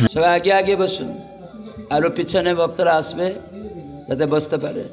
সবাই আগে আগে বসুন, আরও পিছনে ভক্তরা আসবে যাতে বসতে পারে,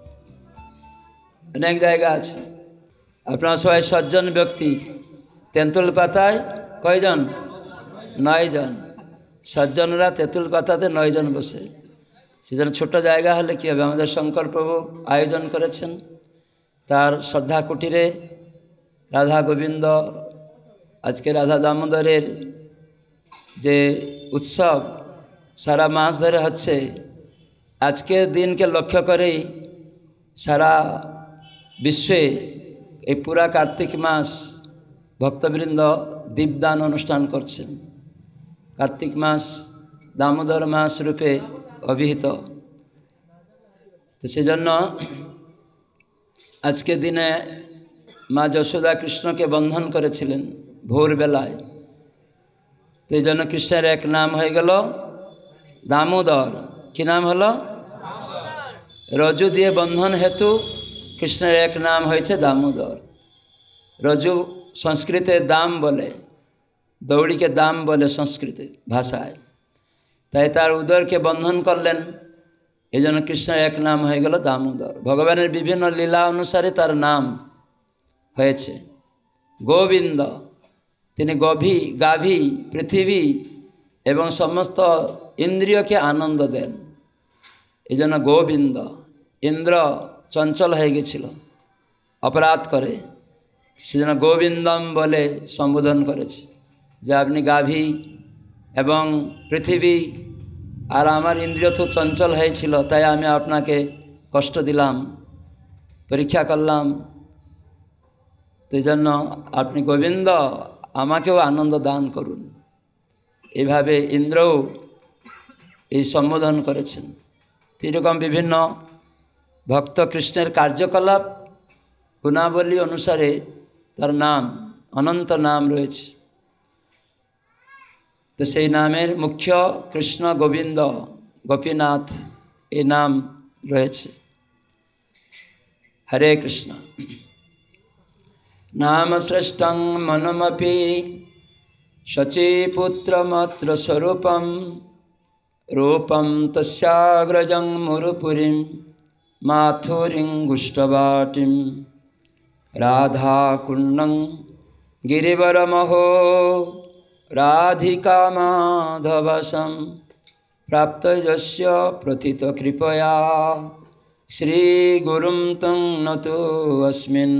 অনেক জায়গা আছে। আপনারা সবাই 7 জন ব্যক্তি, তেঁতুল পাতায় কয়জন? 9 জন। 7 জনরা তেঁতুল পাতাতে 9 জন বসে। সেজন্য ছোট জায়গা হলে কী হবে, আমাদের শঙ্কর প্রভু আয়োজন করেছেন তার শ্রদ্ধা কুটিরে রাধা গোবিন্দ, আজকে রাধা দামোদরের যে উৎসব সারা মাস ধরে হচ্ছে, আজকের দিনকে লক্ষ্য করেই সারা বিশ্বে এই পুরা কার্তিক মাস ভক্তবৃন্দ দীপদান অনুষ্ঠান করছেন। কার্তিক মাস দামোদর মাস রূপে অভিহিত। তো সেজন্য আজকে দিনে মা যশোদা কৃষ্ণকে বন্ধন করেছিলেন ভোরবেলায়। তো এই জন্য কৃষ্ণের এক নাম হয়ে গেল দামোদর। কি নাম হলো? রজু দিয়ে বন্ধন হেতু কৃষ্ণের এক নাম হয়েছে দামোদর। রজু সংস্কৃতে দাম বলে, দৌড়িকে দাম বলে সংস্কৃতে ভাষায়, তাই তার উদরকে বন্ধন করলেন, এই জন্য কৃষ্ণের এক নাম হয়ে গেল দামোদর। ভগবানের বিভিন্ন লীলা অনুসারে তার নাম হয়েছে গোবিন্দ। তিনি গাভী পৃথিবী এবং সমস্ত ইন্দ্রিয়কে আনন্দ দেন, এই জন্য গোবিন্দ। ইন্দ্র চঞ্চল হয়ে গেছিল, অপরাধ করে, সেজন্য গোবিন্দম বলে সম্বোধন করেছে যে আপনি গাভী এবং পৃথিবী, আর আমার ইন্দ্রিয় তো চঞ্চল হয়েছিল, তাই আমি আপনাকে কষ্ট দিলাম, পরীক্ষা করলাম, তো এই জন্য আপনি গোবিন্দ, আমাকেও আনন্দ দান করুন। এইভাবে ইন্দ্রও এই সম্বোধন করেছেন। এরকম বিভিন্ন ভক্ত কৃষ্ণের কার্যকলাপ গুণাবলী অনুসারে তার নাম, অনন্ত নাম রয়েছে। তো সেই নামের মুখ্য কৃষ্ণ, গোবিন্দ, গোপীনাথ এই নাম রয়েছে। হরে কৃষ্ণ। নাম শ্রেষ্ঠং মনমপি শচীপুত্রমাত্র স্বরূপম রূপম তস্যাগ্রজং মুরুপুরীম মাথুরিং গুষ্টবাটিম রাধাকুণ্ডং গিরিবরমহো রাধিকা মাধবসম প্রাপ্ত যস্য প্রথিত কৃপয়া শ্রীগুরুম তং নতু अस्मिन्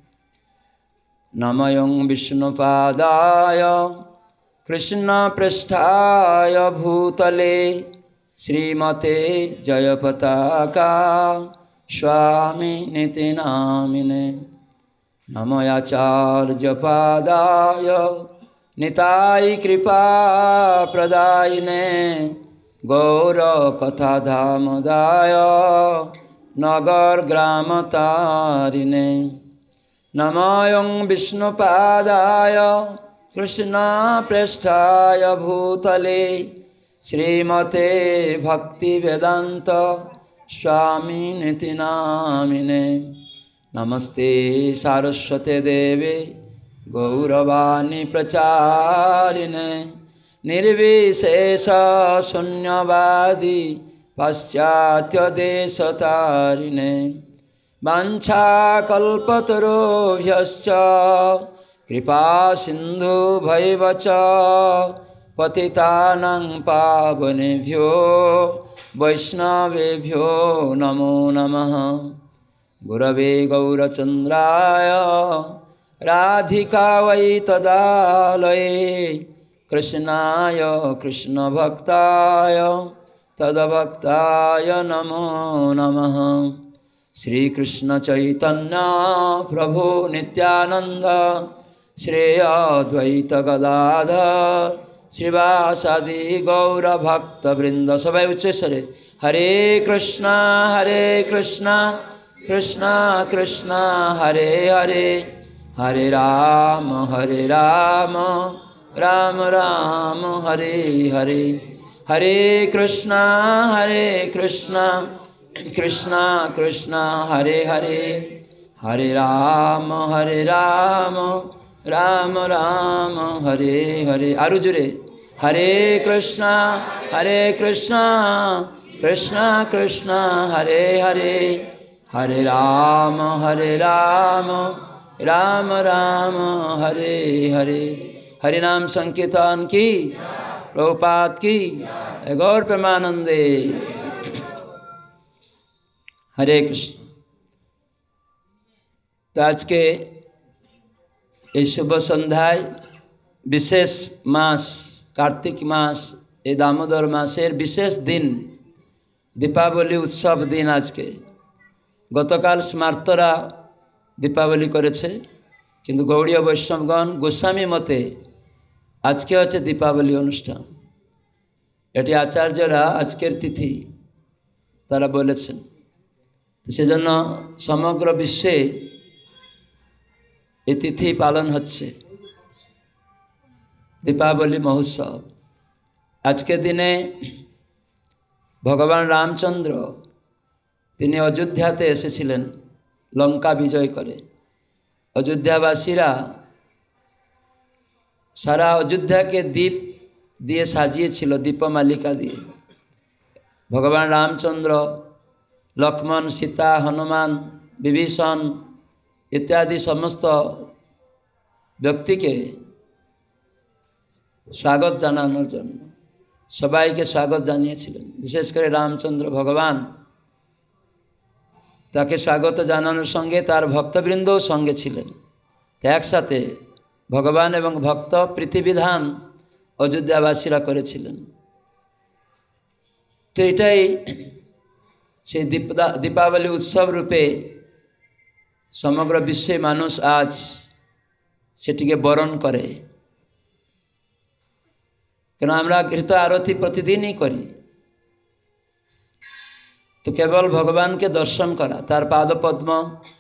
নময়ং বিষ্ণুপাদায় কৃষ্ণপৃষ্ঠায় ভূতলে শ্রীমতে জয়পতাকা স্বামিনিতি নামিনে নময়াচার্যপাদায় নিতাই কৃপা প্রদায়িনে গৌরকথাধামদায় নগর গ্রামতারিণে নময়ং বিষ্ণুপাদায় কৃষ্ণপৃষ্ঠায় ভূতলে শ্রীমতে ভক্তিবেদান্ত স্বামিনিতি নামিনে নমস্তে সারস্বতে দেবে গৌরবাণী প্রচারিণে নির্বিশেষ শূন্যবাদী পাশ্চাত্য দেশতারিণে বাঞ্ছাকল্পতরুভ্যশ্চ কৃপা সিন্ধুভৈব চ পতিতানাং পাবনেভ্যো বৈষ্ণবেভ্যো নমো নমঃ। গুরবে গৌরচন্দ্রায় রাধিকাयै তদালয়ে কৃষ্ণায় কৃষ্ণভক্তায় তদ্ভক্তায় নমো নমঃ। শ্রীকৃষ্ণ চৈতন্য প্রভু নিত্যানন্দ শ্রী অদ্বৈত গদাধর শ্রীবাসাদি গৌরভক্তবৃন্দ। সবাই উচ্চস্বরে হরে কৃষ্ণ কৃষ্ণ কৃষ্ণ হরে হরে, হরে রাম রাম রাম হরে হরে, হরে কৃষ্ণ কৃষ্ণ কৃষ্ণ হরে হরে, হরে রাম রাম রাম হরে হরে। আরো জোরে हरे कृष्णा कृष्ण कृष्ण हरे हरे, हरे राम राम राम हरे हरे। हरि नाम संकीर्तन की, प्रभुपाद की, गौर प्रेमानंदे। हरे कृष्ण। तो आज के इस शुभ संध्याय विशेष मास कार्तिक मास ए दामोदर मासेर विशेष दिन दीपावली उत्सव दिन। आज के गतकाल स्मार्तरा दीपावली करेছে, किन्तु गौड़ीय वैष्णवगण गोस्वामी मते आज के होच्छे दीपावली अनुष्ठान। एटी आचार्यरा आजकेर तिथि तारा बोलेছেন। तो सेजন্য समग्र विश्वे ये तिथि पालन होच्छे दीपावली महोत्सव। आज के दिने भगवान रामचंद्र तिनि अयोध्याते एसेছিলেন लंका विजय करे। अयोध्यावासीरा सारा अयोध्या के दीप दिए साजिए दीपमालिका दिए। भगवान रामचंद्र, लक्ष्मण, सीता, हनुमान, विभीषण इत्यादि समस्त व्यक्ति के स्वागत जानानोर जन्य सबाई के स्वागत जानिয়েছিলেন। विशेष करे रामचंद्र भगवान ताके स्वागत जानानोर संगे तार भक्तबृंदो संगे छिलेन। एक साथे भगवान एवं भक्त प्रीतिविधान अयोध्यावासीरा करेছিলেন। तो एटाई से दीपावली उत्सव रूपे समग्र विश्व मानुष आज सेटिके बरण करे। केन आमरा घृत आरती प्रतिदिन ही करी। तो केवल भगवान के दर्शन करा, तार पाद पद्म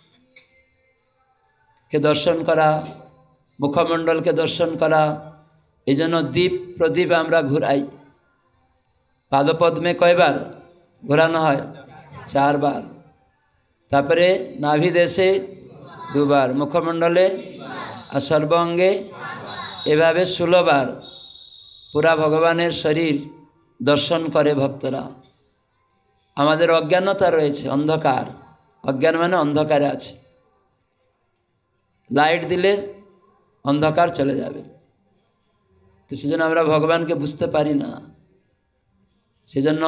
के दर्शन करा, मुखमंडल के दर्शन करा, एजন্য दीप प्रदीप आमरा घुराई। पाद पद्मे कय बार घुरानो है? 4 बार। तापरे नाभि देशे 2 बार, मुखमंडले और सर्वांगे एभावे 16 बार पूरा भगवानेर शरीर दर्शन करे भक्तरा। आमादेर अज्ञानता रयेछे, अंधकार। अज्ञान माने अंधकारे आछे। लाइट दिले अंधकार चले जाबे। तो सेजন্য आमरा भगवान के बुझते पारी ना। सेजন্য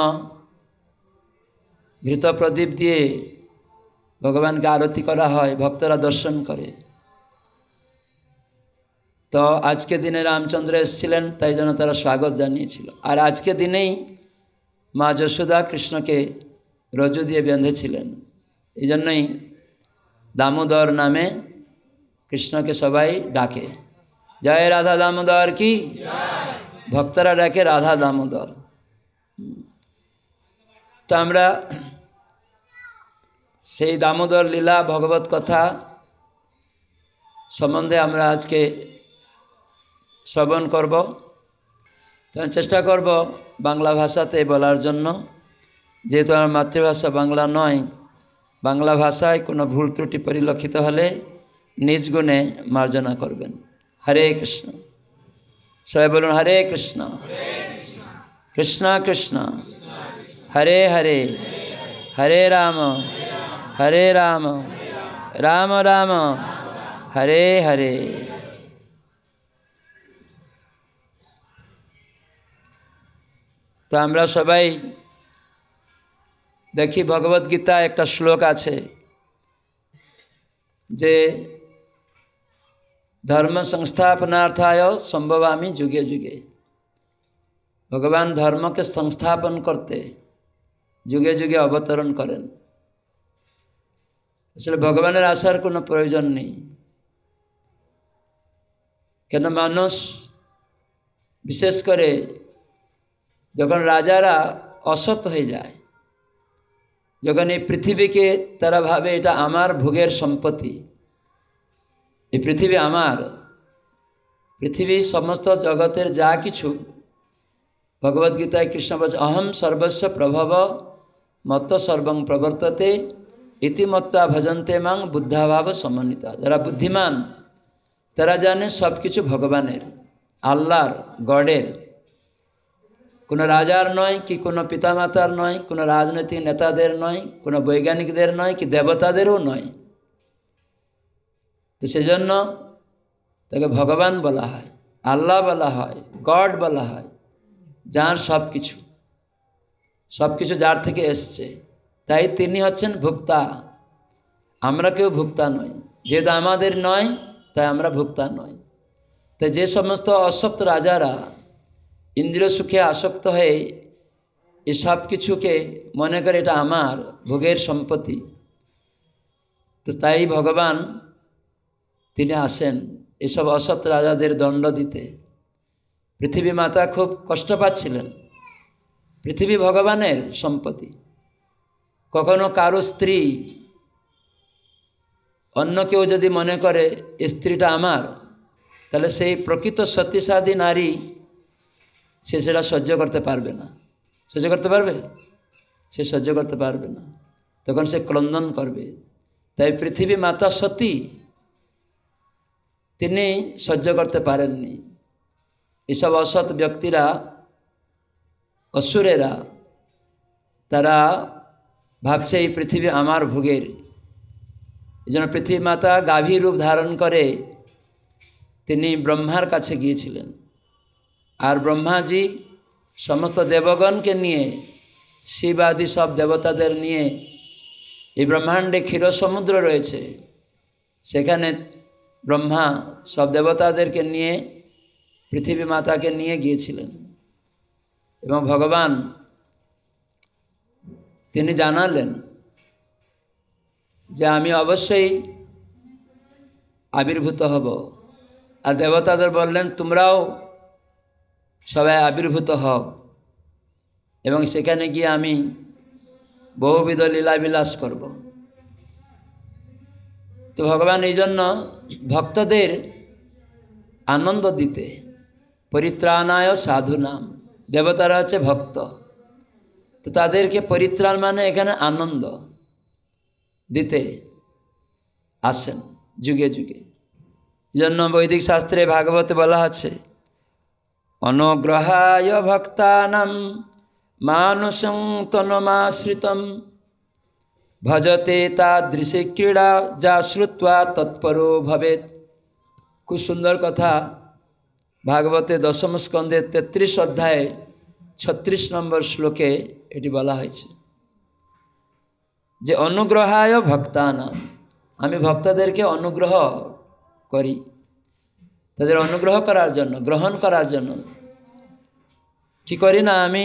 घृत प्रदीप दिए भगवान के आरती करा है, भक्तरा दर्शन करे। तो आज के दिने रामचंद्र एसेছিলেন, ताई जন্য तारा स्वागत जानिয়েছিল। और आज के दिनेই माँ যশোদা कृष्ण के रज्जु दिए बेঁধেছিলেন। এই জন্যই दामोदर नामे कृष्ण के सबाई डाके। जय राधा दामोदर की, भक्तरा डाके राधा दामोदर। तो आमरा सेई दामोदर लीला भगवत कथा सम्बन्धे आमरा आज के श्रवण करब। तो चेष्टा करब बांगला भाषाते बोलार जन्य, जेहेतु आमार मातृभाषा बांगला नय। बांगला भाषाय कोनो भूल त्रुटि परिलक्षित हले निज गुणे मार्जना करबेन। हरे कृष्ण। सबाई बोलुन हरे कृष्ण कृष्ण कृष्ण हरे हरे, हरे राम राम राम हरे हरे। तो आमरा सबाई देखी भगवत गीता एक श्लोक आछे जे धर्म संस्थापनार्थाय संभवामि जुगे जुगे। भगवान धर्म के संस्थापन करते जुगे जुगे अवतरण करें। इसलिए भगवान आसार कोनो प्रयोजन नहीं। केन मानुष विशेष करे जखन राजारा असत हो जाए, जखन ये पृथ्वी के तारा भावे एटा आमार भोगेर सम्पत्ति, ये पृथ्वी आमार, पृथ्वी समस्त जगतेर जा किछु भगवत गीताय कृष्ण बच अहम सर्वस्व प्रभव मत्त सर्वं प्रवर्तते इति मत्ता भजन्ते मां बुद्धाभाव समन्विता। जरा बुद्धिमान तारा जाने सब किछु भगवानेर, आल्लार, गॉडेर। কোনো রাজার নয়, কি কোনো পিতামাতার নয়, কোনো রাজনৈতিক নেতাদের নয়, কোনো বৈজ্ঞানিকদের নয়, কি দেবতাদেরও নয়। তো সেজন্য তাকে ভগবান বলা হয়, আল্লাহ বলা হয়, গড বলা হয়, যার সব কিছু, সব কিছু যার থেকে এসছে, তাই তিনি হচ্ছেন ভোক্তা। আমরা কেউ ভোক্তা নই, যেহেতু আমাদের নয় তাই আমরা ভোক্তা নই। তাই যে সমস্ত অসক্ত রাজারা ইন্দ্রিয় সুখে আসক্ত হয়ে এই সব কিছুকে মনে করে এটা আমার ভোগের সম্পত্তি, তো তাই ভগবান তিনি আসেন এসব অসৎ রাজাদের দণ্ড দিতে। পৃথিবী মাতা খুব কষ্ট পাচ্ছিলেন। পৃথিবী ভগবানের সম্পত্তি। কখনো কারো স্ত্রী অন্য কেউ যদি মনে করে স্ত্রীটা আমার, তাহলে সেই প্রকৃত সতীসাধী নারী সে সেটা সহ্য করতে পারবে না। সহ্য করতে পারবে? সে সহ্য করতে পারবে না, তখন সে ক্রন্দন করবে। তাই পৃথিবী মাতা সতী তিনি সহ্য করতে পারেননি। এসব অসৎ ব্যক্তিরা, অসুরেরা, তারা ভাবছে এই পৃথিবী আমার ভোগের। এই জন্য পৃথিবী মাতা গাভী রূপ ধারণ করে তিনি ব্রহ্মার কাছে গিয়েছিলেন। আর ব্রহ্মাজি সমস্ত দেবগণকে নিয়ে, শিব আদি সব দেবতাদের নিয়ে, এই ব্রহ্মাণ্ডে ক্ষীর সমুদ্র রয়েছে, সেখানে ব্রহ্মা সব দেবতাদেরকে নিয়ে পৃথিবী মাতাকে নিয়ে গিয়েছিলেন। এবং ভগবান তিনি জানালেন যে আমি অবশ্যই আবির্ভূত হব। আর দেবতাদের বললেন তোমরাও সবাই আবির্ভূত হও, এবং সেখানে গিয়ে আমি বহুবিধ লীলাবিলাস করব। তো ভগবান এই জন্য ভক্তদের আনন্দ দিতে, পরিত্রাণায় সাধুনাম, দেবতারা হচ্ছে ভক্ত, তো তাদেরকে পরিত্রাণ মানে এখানে আনন্দ দিতে আসেন যুগে যুগে। এই জন্য বৈদিক শাস্ত্রে ভাগবতে বলা আছে অনুগ্রহায় ভক্তানাম মানুষং তনুমাশ্রিতম ভজতে তাদৃশে ক্রীড়া যা শ্রুত্বা তৎপরো ভবেত। খুব সুন্দর কথা ভাগবতে দশম স্কন্ধে 33 অধ্যায়ে 36 নম্বর শ্লোকে এটি বলা হয়েছে যে অনুগ্রহায় ভক্তানাম, আমি ভক্তদেরকে অনুগ্রহ করি, তাদের অনুগ্রহ করার জন্য, গ্রহণ করার জন্য। কি করি না আমি?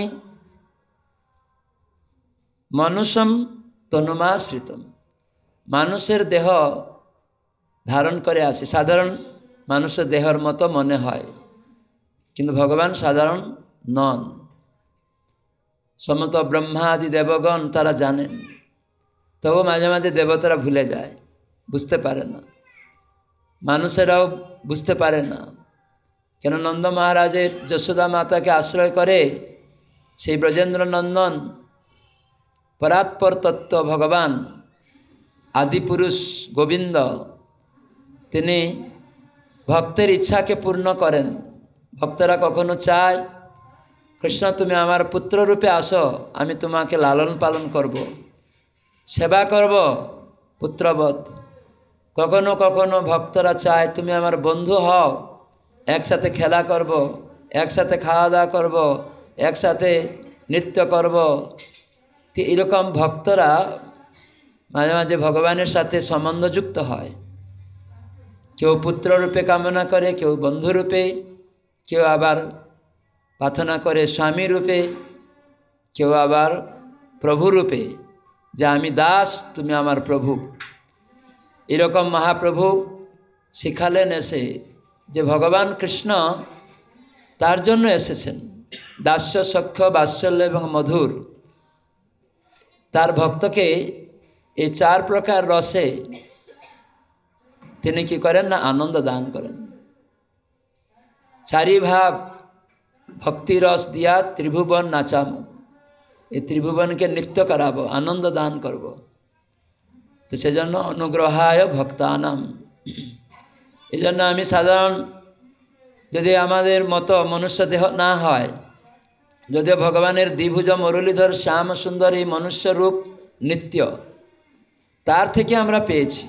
মনুষ্যম তনুমাশ্রিতম, মানুষের দেহ ধারণ করে আসি। সাধারণ মানুষের দেহের মতো মনে হয়, কিন্তু ভগবান সাধারণ নন। সমস্ত ব্রহ্মা আদি দেবগণ তারা জানেন, তবু মাঝে মাঝে দেবতারা ভুলে যায়, বুঝতে পারে না। মানুষেরাও বুঝতে পারে না, কেন নন্দ মহারাজের যশোদা মাতাকে আশ্রয় করে সেই ব্রজেন্দ্র নন্দন পরাৎপর তত্ত্ব ভগবান আদিপুরুষ গোবিন্দ তিনি ভক্তের ইচ্ছাকে পূর্ণ করেন। ভক্তরা কখনো চায় কৃষ্ণ তুমি আমার পুত্ররূপে আসো, আমি তোমাকে লালন পালন করব, সেবা করব পুত্রবৎ। কখনো কখনো ভক্তরা চায় তুমি আমার বন্ধু হও, একসাথে খেলা করব, একসাথে খাওয়া দাওয়া করব, একসাথে নৃত্য করব। তো এরকম ভক্তরা মাঝে মাঝে ভগবানের সাথে সম্বন্ধযুক্ত হয়। কেউ পুত্ররূপে কামনা করে, কেউ বন্ধুরূপে, কেউ আবার প্রার্থনা করে স্বামী রূপে, কেউ আবার প্রভুরূপে, যে আমি দাস, তুমি আমার প্রভু। এরকম মহাপ্রভু শিখালেন এসে যে ভগবান কৃষ্ণ তার জন্য এসেছেন, দাস্য সখ্য বাৎসল্য এবং মধুর। তার ভক্তকে এই 4 প্রকার রসে তিনি কি করেন না আনন্দ দান করেন। 4 ভাব ভক্তি রস দিয়া ত্রিভুবন নাচামো, এই ত্রিভুবনকে নৃত্য করাবো, আনন্দ দান করব। তো সেজন্য অনুগ্রহায় ভক্তানাম। এই জন্য আমি সাধারণ যদি আমাদের মতো মনুষ্য দেহ না হয়, যদিও ভগবানের দ্বিভুজ মুরলীধর শ্যাম সুন্দর এই মনুষ্য রূপ নিত্য, তার থেকে আমরা পেয়েছি,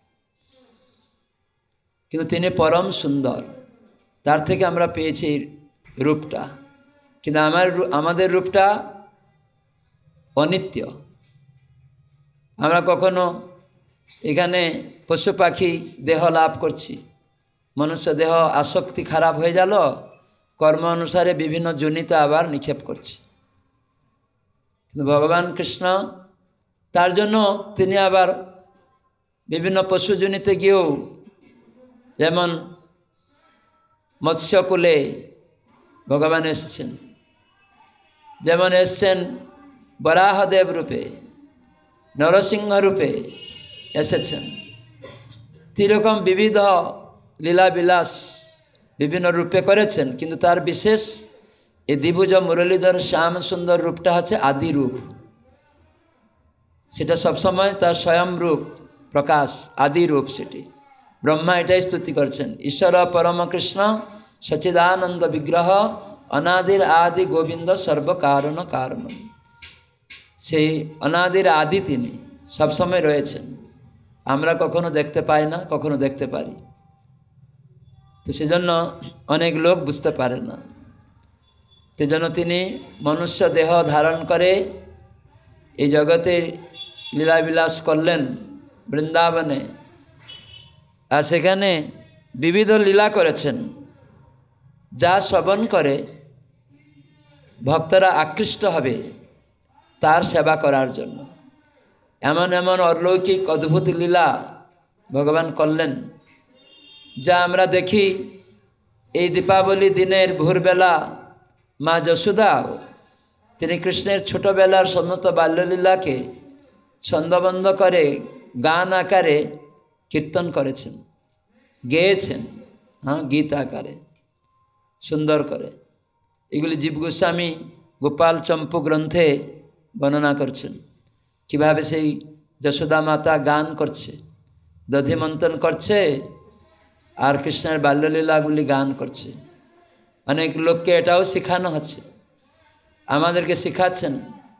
কিন্তু তিনি পরম সুন্দর, তার থেকে আমরা পেয়েছি এই রূপটা, কিন্তু আমাদের রূপটা অনিত্য। আমরা কখনো এখানে পশু পাখি দেহ লাভ করছি, মনুষ্য দেহ আসক্তি খারাপ হয়ে গেল, কর্ম অনুসারে বিভিন্ন যোনিতে আবার নিক্ষেপ করছে। কিন্তু ভগবান কৃষ্ণ তার জন্য তিনি আবার বিভিন্ন পশু যোনিতে গিয়েও, যেমন মৎস্যকুলে ভগবান এসেছেন, যেমন এসছেন বরাহদেব রূপে, নরসিংহ রূপে এসেছেন, এরকম বিবিধ লীলাবিলাস বিভিন্ন রূপে করেছেন, কিন্তু তার বিশেষ এই দ্বিভুজ মুরলীধর শ্যাম সুন্দর রূপটা হচ্ছে আদি রূপ। সেটা সবসময় তার স্বয়ং রূপ প্রকাশ, আদি রূপ সেটি। ব্রহ্মা এটাই স্তুতি করছেন, ঈশ্বর পরম কৃষ্ণ সচিদানন্দ বিগ্রহ অনাদির আদি গোবিন্দ সর্বকারণ কারণ। সেই অনাদির আদি তিনি সবসময় রয়েছেন, আমরা কখনো দেখতে পাই না, কখনো দেখতে পারি। তো সেজন্য অনেক লোক বুঝতে পারে না, সেজন্য তিনি মনুষ্য দেহ ধারণ করে এই জগতের লীলাবিলাস করলেন বৃন্দাবনে, আর সেখানে বিবিধ লীলা করেছেন, যা শ্রবণ করে ভক্তরা আকৃষ্ট হবে তার সেবা করার জন্য। এমন এমন অলৌকিক অদ্ভুত লীলা ভগবান করলেন, যা আমরা দেখি এই দীপাবলি দিনের ভোরবেলা মা যশোদা তিনি কৃষ্ণের ছোটবেলার সমস্ত বাল্যলীলাকে ছন্দবদ্ধ করে গান আকারে কীর্তন করেছেন, গেয়েছেন, গীত আকারে সুন্দর করে। এগুলি জীব গোস্বামী গোপাল চম্পু গ্রন্থে বর্ণনা করছেন, কীভাবে সেই যশোদা মাতা গান করছে, দধিমন্থন করছে, আর কৃষ্ণের বাল্যলীলাগুলি গান করছে। অনেক লোককে এটাও শেখানো হচ্ছে, আমাদেরকে শেখাচ্ছেন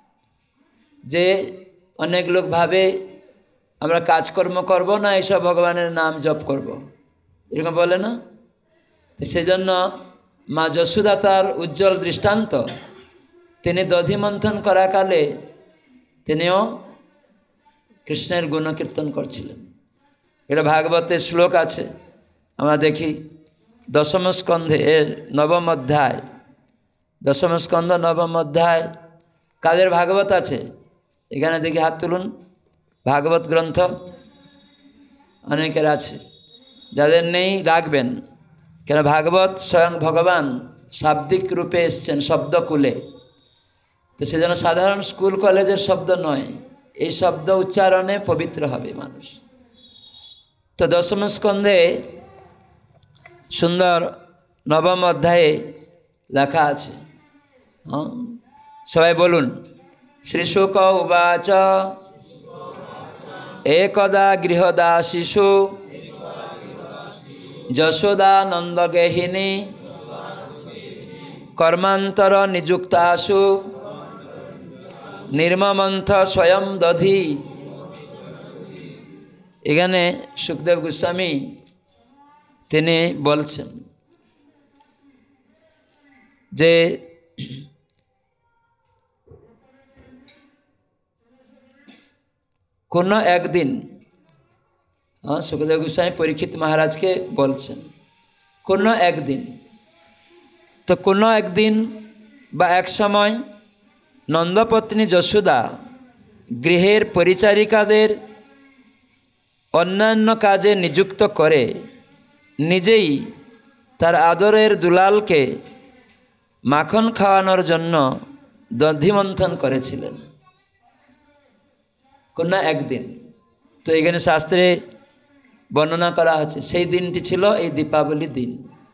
যে অনেক লোক ভাবে আমরা কাজকর্ম করব না, এইসব ভগবানের নাম জপ করব, এরকম বলে না। তো সেজন্য মা যশোদা তার উজ্জ্বল দৃষ্টান্ত, তিনি দধিমন্থন করাকালে তিনিও কৃষ্ণের গুণকীর্তন করছিলেন। এটা ভাগবতের শ্লোক আছে, আমরা দেখি দশম স্কন্ধে নবম অধ্যায়, দশম স্কন্ধ নবম অধ্যায়। কাদের ভাগবত আছে এখানে দেখি হাত তুলুন। ভাগবত গ্রন্থ অনেকের আছে, যাদের নেই রাখবেন, কেন ভাগবত স্বয়ং ভগবান শাব্দিক রূপে এসছেন শব্দকুলে। তো সেজন্য সাধারণ স্কুল কলেজের শব্দ নয়, এই শব্দ উচ্চারণে পবিত্র হবে মানুষ। তো দশম স্কন্ধে সুন্দর নবম অধ্যায়ে লেখা আছে, সবাই বলুন। শ্রীশুক উবাচ একদা গৃহদা শিশু যশোদানন্দগেহিনী কর্মান্তর নিযুক্তাসু নির্মমন্থ স্বয়ং দধি। এখানে সুখদেব গোস্বামী তিনি বলছেন যে কোনো একদিন, সুখদেব গোস্বামী পরীক্ষিত মহারাজকে বলছেন কোনো একদিন, তো কোনো একদিন বা এক সময় নন্দপত্নী যশোদা গৃহের পরিচারিকাদের অন্যান্য কাজে নিযুক্ত করে নিজেই তার আদরের দুলালকে মাখন খাওয়ানোর জন্য দধিমন্থন করেছিলেন। কোনো একদিন, তো এখানে শাস্ত্রে বর্ণনা করা হচ্ছে সেই দিনটি ছিল এই দীপাবলি দিন,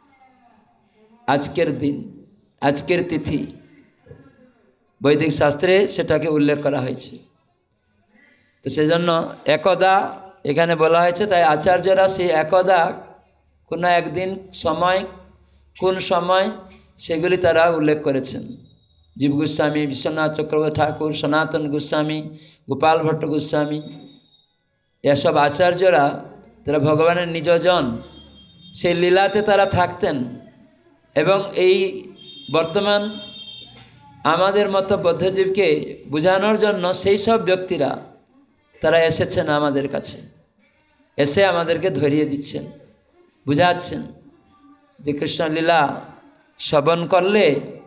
আজকের দিন, আজকের তিথি, বৈদিক শাস্ত্রে সেটাকে উল্লেখ করা হয়েছে। তো সেজন্য একদা এখানে বলা হয়েছে, তাই আচার্যরা সেই একদা কোনো একদিন সময়, কোন সময়, সেগুলি তারা উল্লেখ করেছেন। जीव गोस्वामी, विश्वनाथ चक्रवर्ती ठाकुर, सनातन गोस्वामी, गोपाल भट्ट गोस्वामी, এসব আচার্যরা তারা ভগবানের নিজজন, সেই লীলাতে তারা থাকতেন। এবং এই বর্তমান আমাদের মতো বদ্ধজীবকে বোঝানোর জন্য সেই সব ব্যক্তিরা তারা এসেছেন আমাদের কাছে, এসে আমাদেরকে ধরিয়ে দিচ্ছেন, বুঝাচ্ছেন যে কৃষ্ণলীলা শ্রবণ করলে,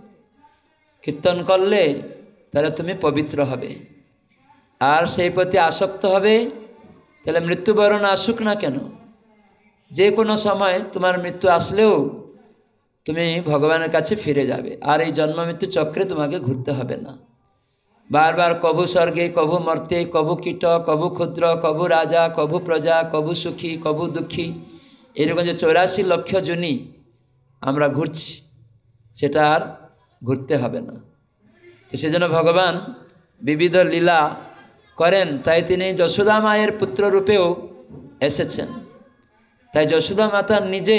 কীর্তন করলে তাহলে তুমি পবিত্র হবে, আর সেই প্রতি আসক্ত হবে, তাহলে মৃত্যুবরণ আসুক না কেন, যে কোনো সময় তোমার মৃত্যু আসলেও তুমি ভগবানের কাছে ফিরে যাবে, আর এই জন্ম মৃত্যু চক্রে তোমাকে ঘুরতে হবে না। বারবার কভু স্বর্গে, কভু মর্তে, কভু কীট, কভু ক্ষুদ্র, কভু রাজা, কভু প্রজা, কভু সুখী, কভু দুঃখী, এরকম যে 84 লক্ষ জনি আমরা ঘুরছি, সেটা আর ঘুরতে হবে না। তো সেজন্য ভগবান বিবিধ লীলা করেন, তাই তিনি যশোদা মায়ের পুত্র রূপেও এসেছেন। তাই যশোদা মাতা নিজে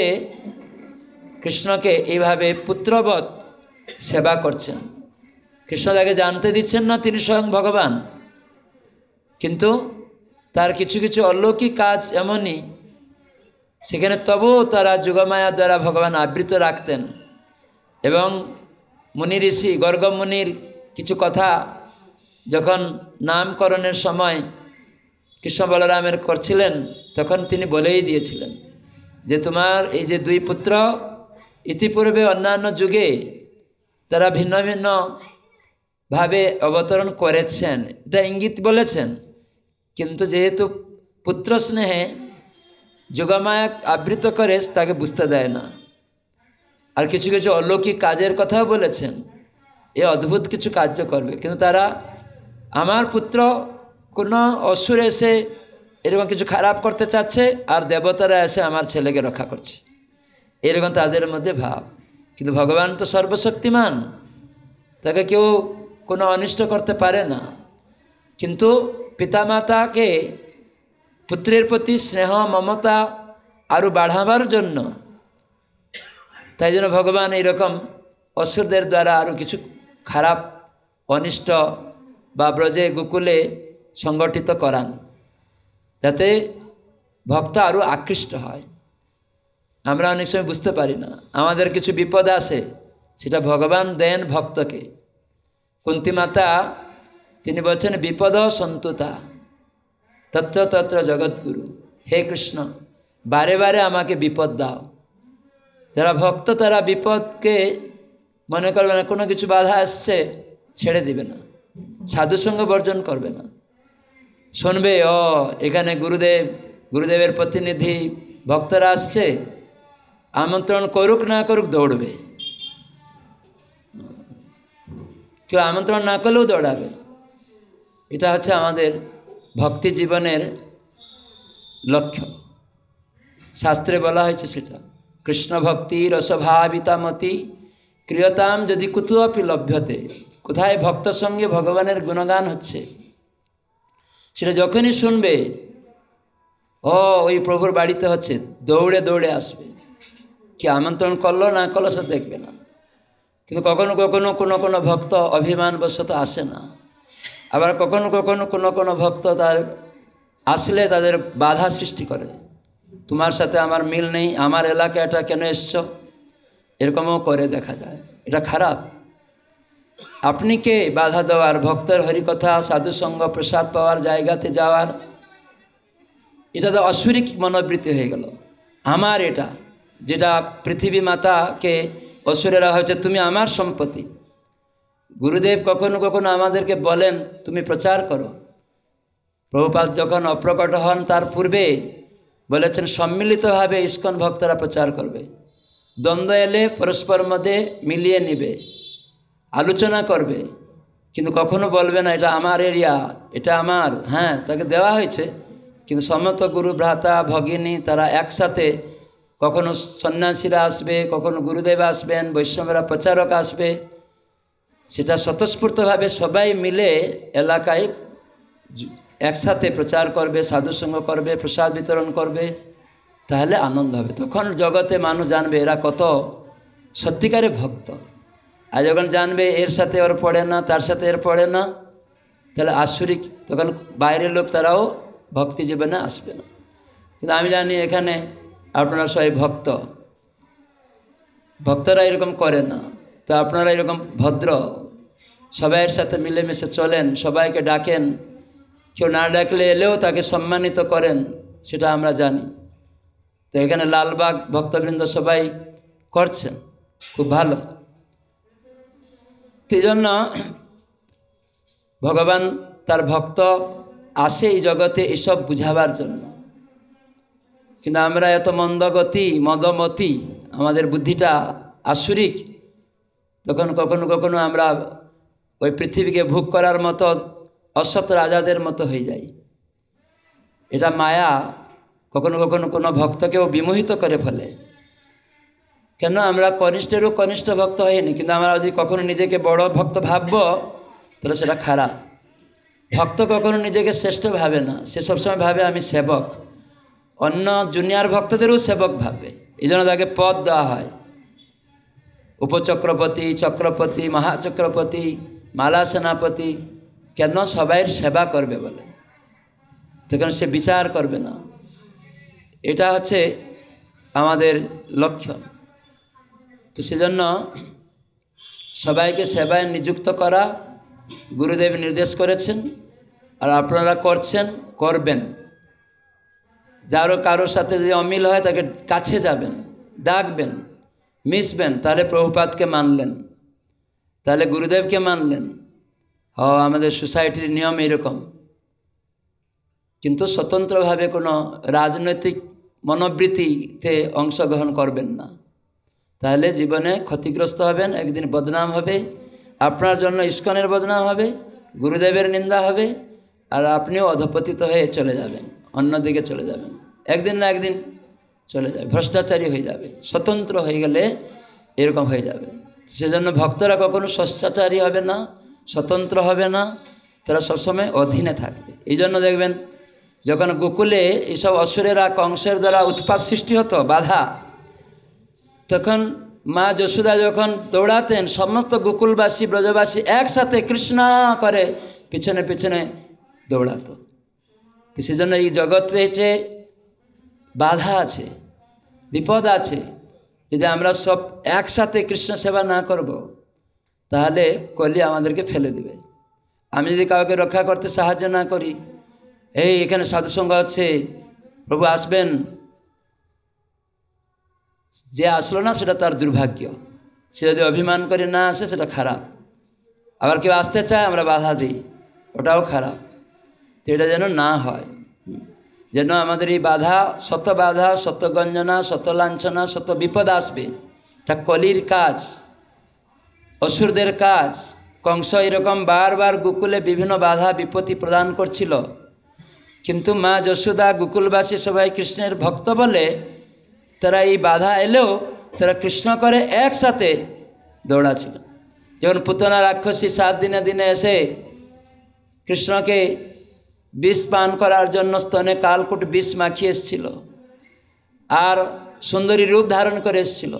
কৃষ্ণকে এইভাবে পুত্রবৎ সেবা করছেন। কৃষ্ণ তাকে জানতে দিচ্ছেন না তিনি স্বয়ং ভগবান, কিন্তু তার কিছু কিছু অলৌকিক কাজ এমনই, সেখানে তবুও তারা যুগমায়া দ্বারা ভগবান আবৃত রাখতেন। এবং মুনি ঋষি গর্গ মুনির কিছু কথা যখন নামকরণের সময় কৃষ্ণ বলরামের করছিলেন, তখন তিনি বলেই দিয়েছিলেন যে তোমার এই যে দুই পুত্র ইতিপূর্বে অন্যান্য যুগে তারা ভিন্ন ভিন্ন ভাবে অবতরণ করেছেন, এটা ইঙ্গিত বলেছেন, কিন্তু যেহেতু পুত্র স্নেহে যোগমায়া আবৃত করে তাকে বুঝতে দেয় না। আর কিছু কিছু অলৌকিক কাজের কথাও বলেছেন, এ অদ্ভুত কিছু কার্য করবে, কিন্তু তারা আমার পুত্র কোনো অসুর এসে এরকম কিছু খারাপ করতে চাচ্ছে, আর দেবতারা এসে আমার ছেলেকে রক্ষা করছে, এরকম তাদের মধ্যে ভাব। কিন্তু ভগবান তো সর্বশক্তিমান, তাকে কেউ কোনো অনিষ্ট করতে পারে না। কিন্তু পিতামাতাকে পুত্রের প্রতি স্নেহ মমতা আরও বাড়াবার জন্য, তাই জন্য ভগবান এইরকম অসুরদের দ্বারা আরও কিছু খারাপ অনিষ্ট বা ব্রজে গোকুলে সংগঠিত করান, যাতে ভক্ত আরও আকৃষ্ট হয়। আমরা অনেক সময় বুঝতে পারি না, আমাদের কিছু বিপদ আসে, সেটা ভগবান দেন ভক্তকে। কুন্তী মাতা তিনি বলছেন বিপদ সন্তুতা তত্র তত্র জগৎগুরু, হে কৃষ্ণ বারে বারে আমাকে বিপদ দাও। যারা ভক্ত তারা বিপদকে মনে করবে না, কোনো কিছু বাধা আসছে ছেড়ে দিবে না, সাধুসঙ্গ বর্জন করবে না, শুনবে ও এখানে গুরুদেবের প্রতিনিধি ভক্তরা আসছে, আমন্ত্রণ করুক না করুক দৌড়বে, কেউ আমন্ত্রণ না করলেও দৌড়াবে। এটা হচ্ছে আমাদের ভক্তি জীবনের লক্ষ্য। শাস্ত্রে বলা হয়েছে সেটা, কৃষ্ণ ভক্তি রসভাবিতামতি ক্রিয়তাম যদি কুতুপি লভ্যতে। কোথায় ভক্ত সঙ্গে ভগবানের গুণগান হচ্ছে, সেটা যখনই শুনবে ও ওই প্রভুর বাড়িতে হচ্ছে, দৌড়ে দৌড়ে আসবে। কি আমন্ত্রণ করলো না করলো সে দেখবে না। কিন্তু কখনো কখনো কোনো ভক্ত অভিমানবশত আসে না, আবার কখনো কখনো কোনো ভক্ত তার আসলে তাদের বাধা সৃষ্টি করে, তোমার সাথে আমার মিল নেই, আমার এলাকায় এটা কেন এসছো, এরকমও করে দেখা যায়। এটা খারাপ। আপনি কে বাধা দেওয়ার, ভক্তের হরিকথা সাধুসঙ্গ প্রসাদ পাওয়ার জায়গাতে যাওয়ার? এটা তো অসুরিক মনোবৃত্তি হয়ে গেল। আমার এটা, যেটা পৃথিবী মাতাকে অসুরেরা হয়েছে তুমি আমার সম্পত্তি। গুরুদেব কখনো কখনো আমাদেরকে বলেন তুমি প্রচার করো। প্রভুপাদ যখন অপ্রকট হন তার পূর্বে বলেছেন সম্মিলিতভাবে ইস্কন ভক্তরা প্রচার করবে, দ্বন্দ্ব এলে পরস্পর মধ্যে মিলিয়ে নিবে, আলোচনা করবে, কিন্তু কখনো বলবে না এটা আমার এরিয়া, এটা আমার। হ্যাঁ, তাকে দেওয়া হয়েছে, কিন্তু সমস্ত গুরু ভ্রাতা ভগিনী তারা একসাথে, কখনো সন্ন্যাসীরা আসবে, কখনো গুরুদেব আসবেন, বৈষ্ণবেরা প্রচারক আসবে, সেটা স্বতঃস্ফূর্তভাবে সবাই মিলে এলাকায় একসাথে প্রচার করবে, সাধুসঙ্গ করবে, প্রসাদ বিতরণ করবে, তাহলে আনন্দ হবে। তখন জগতে মানুষ জানবে এরা কত সত্যিকারে ভক্ত। আর যখন জানবে এর সাথে ওর পড়ে না, তার সাথে এর পড়ে না, তাহলে আসুরিক, তখন বাইরের লোক তারাও ভক্তি জীবনে আসবে না। কিন্তু আমি জানি এখানে আপনারা সবাই ভক্ত, ভক্তরা এরকম করে না, তো আপনারা এরকম ভদ্র, সবাইয়ের সাথে মিলেমিশে চলেন, সবাইকে ডাকেন, কেউ না ডাকলে এলেও তাকে সম্মানিত করেন, সেটা আমরা জানি। তো এখানে লালবাগ ভক্তবৃন্দ সবাই করছেন, খুব ভালো। এই জন্য ভগবান তার ভক্ত আসে এই জগতে এসব বুঝাবার জন্য। কিন্তু আমরা এত মন্দগতি, মদমতি, আমাদের বুদ্ধিটা আসুরিক, তখন কখনো কখনো আমরা ওই পৃথিবীকে ভোগ করার মতো অসৎ রাজাদের মতো হয়ে যাই। এটা মায়া কখনো কখনো কোনো ভক্তকেও বিমোহিত করে ফেলে। কেন আমরা কনিষ্ঠেরও কনিষ্ঠ ভক্ত হইনি, কিন্তু আমরা যদি কখনো নিজেকে বড় ভক্ত ভাবব তাহলে সেটা খারাপ। ভক্ত কখনো নিজেকে শ্রেষ্ঠ ভাবে না, সে সবসময় ভাবে আমি সেবক, অন্য জুনিয়র ভক্তদেরও সেবক ভাবে। এই জন্য তাকে পদ দেওয়া হয়, উপচক্রবর্তী, চক্রবর্তী, মহাচক্রবর্তী, মালা সেনাপতি। কেন? সবাইয়ের সেবা করবে বলে, তখন সে বিচার করবে না। এটা হচ্ছে আমাদের লক্ষ্য। তো সেজন্য সবাইকে সেবায় নিযুক্ত করা গুরুদেব নির্দেশ করেছেন, আর আপনারা করছেন, করবেন। যারও কারোর সাথে যদি অমিল হয় তাকে কাছে যাবেন, ডাকবেন, মিশবেন, তাহলে প্রভুপাদকে মানলেন, তাহলে গুরুদেবকে মানলেন। আমাদের সোসাইটির নিয়ম এরকম। কিন্তু স্বতন্ত্রভাবে কোনো রাজনৈতিক মনোবৃত্তিতে অংশগ্রহণ করবেন না, তাহলে জীবনে ক্ষতিগ্রস্ত হবেন, একদিন বদনাম হবে। আপনার জন্য ইস্কনের বদনাম হবে, গুরুদেবের নিন্দা হবে, আর আপনিও অধপতিত হয়ে চলে যাবেন, অন্যদিকে চলে যাবেন, একদিন না একদিন চলে যাবে, ভ্রষ্টাচারী হয়ে যাবে। স্বতন্ত্র হয়ে গেলে এরকম হয়ে যাবে। সেজন্য ভক্তরা কখনো স্বচ্ছাচারী হবে না, স্বতন্ত্র হবে না, তারা সবসময় অধীনে থাকবে। এই জন্য দেখবেন যখন গোকুলে এইসব অসুরেরা কংসের দ্বারা উৎপাত সৃষ্টি হতো, বাধা, তখন মা যশোদা যখন দৌড়াতেন, সমস্ত গোকুলবাসী, ব্রজবাসী একসাথে কৃষ্ণ করে পিছনে পিছনে দৌড়াতো। তো সেজন্য এই জগতে যে বাধা আছে, বিপদ আছে, যদি আমরা সব একসাথে কৃষ্ণ সেবা না করব তাহলে কলি আমাদেরকে ফেলে দিবে। আমি যদি কাউকে রক্ষা করতে সাহায্য না করি, এই এখানে সাধুসঙ্গ হচ্ছে, প্রভু আসবেন, যে আসলো না সেটা তার দুর্ভাগ্য, সে যদি অভিমান করে না আসে সেটা খারাপ। আবার কেউ আসতে চায়, আমরা বাধা দিই, ওটাও খারাপ। তো এটা যেন না হয়, যেন আমাদের এই বাধা, শত বাধা, শত গঞ্জনা, শত লাঞ্ছনা, শত বিপদ আসবে, এটা কলির কাজ, অসুরদের কাজ। কংস এরকম বারবার গোকুলে বিভিন্ন বাধা বিপত্তি প্রদান করছিল, কিন্তু মা যশোদা, গোকুলবাসী সবাই কৃষ্ণের ভক্ত বলে তারা এই বাধা এলেও তারা কৃষ্ণ করে একসাথে দৌড়াছিল। যখন পুতনা রাক্ষসী 7 দিনে দিনে এসে কৃষ্ণকে বিষ পান করার জন্য স্তনে কালকুট বিষ মাখিয়ে এসেছিল, আর সুন্দরী রূপ ধারণ করে এসেছিল।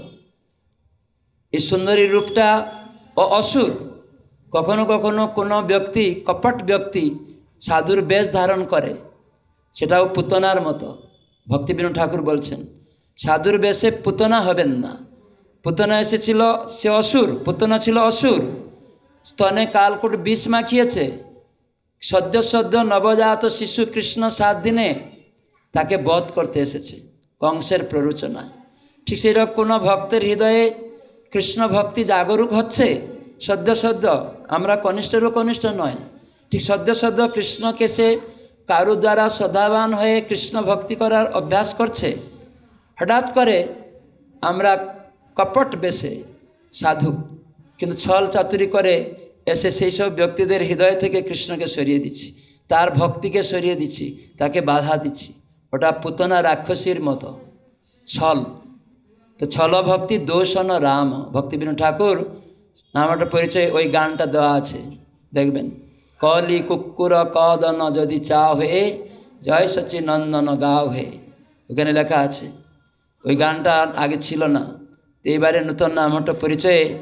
এই সুন্দরী রূপটা অসুর। কখনো কখনো কোনো ব্যক্তি, কপট ব্যক্তি সাধুর বেশ ধারণ করে, সেটাও পুতনার মতো। ভক্তিবিনোদ ঠাকুর বলছেন সাধুর বেশে পুতনা হবেন না। পুতনা এসেছিল, সে অসুর, পুতনা ছিল অসুর, স্তনে কালকুট বিষ মাখিয়েছে। সদ্য সদ্য নবজাত শিশু কৃষ্ণ 7 দিনে তাকে বধ করতে এসেছে কংসের প্ররোচনায়। ঠিক সেরকম কোনো ভক্তের হৃদয়ে কৃষ্ণ ভক্তি জাগরুক হচ্ছে সদ্য সদ্য, আমরা কনিষ্ঠেরও কনিষ্ঠ নয়, ঠিক সদ্য সদ্য কৃষ্ণকে সে কারু দ্বারা সদাবান হয়ে কৃষ্ণ ভক্তি করার অভ্যাস করছে। হঠাৎ করে আমরা কপট বেশে সাধু, কিন্তু ছল চাতুরি করে এসে সেই সব ব্যক্তিদের হৃদয় থেকে কৃষ্ণকে সরিয়ে দিচ্ছি, তার ভক্তিকে সরিয়ে দিচ্ছি, তাকে বাধা দিচ্ছি। ওটা পুতনা রাক্ষসীর মতো ছল। তো ছল ভক্তি দোষণ রাম। ভক্তিবিনোদ ঠাকুর নামটা পরিচয় ওই গানটা দেওয়া আছে, দেখবেন। কলি কুকুর কদন যদি চা হয়ে জয় সচি নন্দন গাও হে, ওখানে লেখা আছে। ওই গানটা আগে ছিল না, তো এবারে নূতন নামটা পরিচয়ে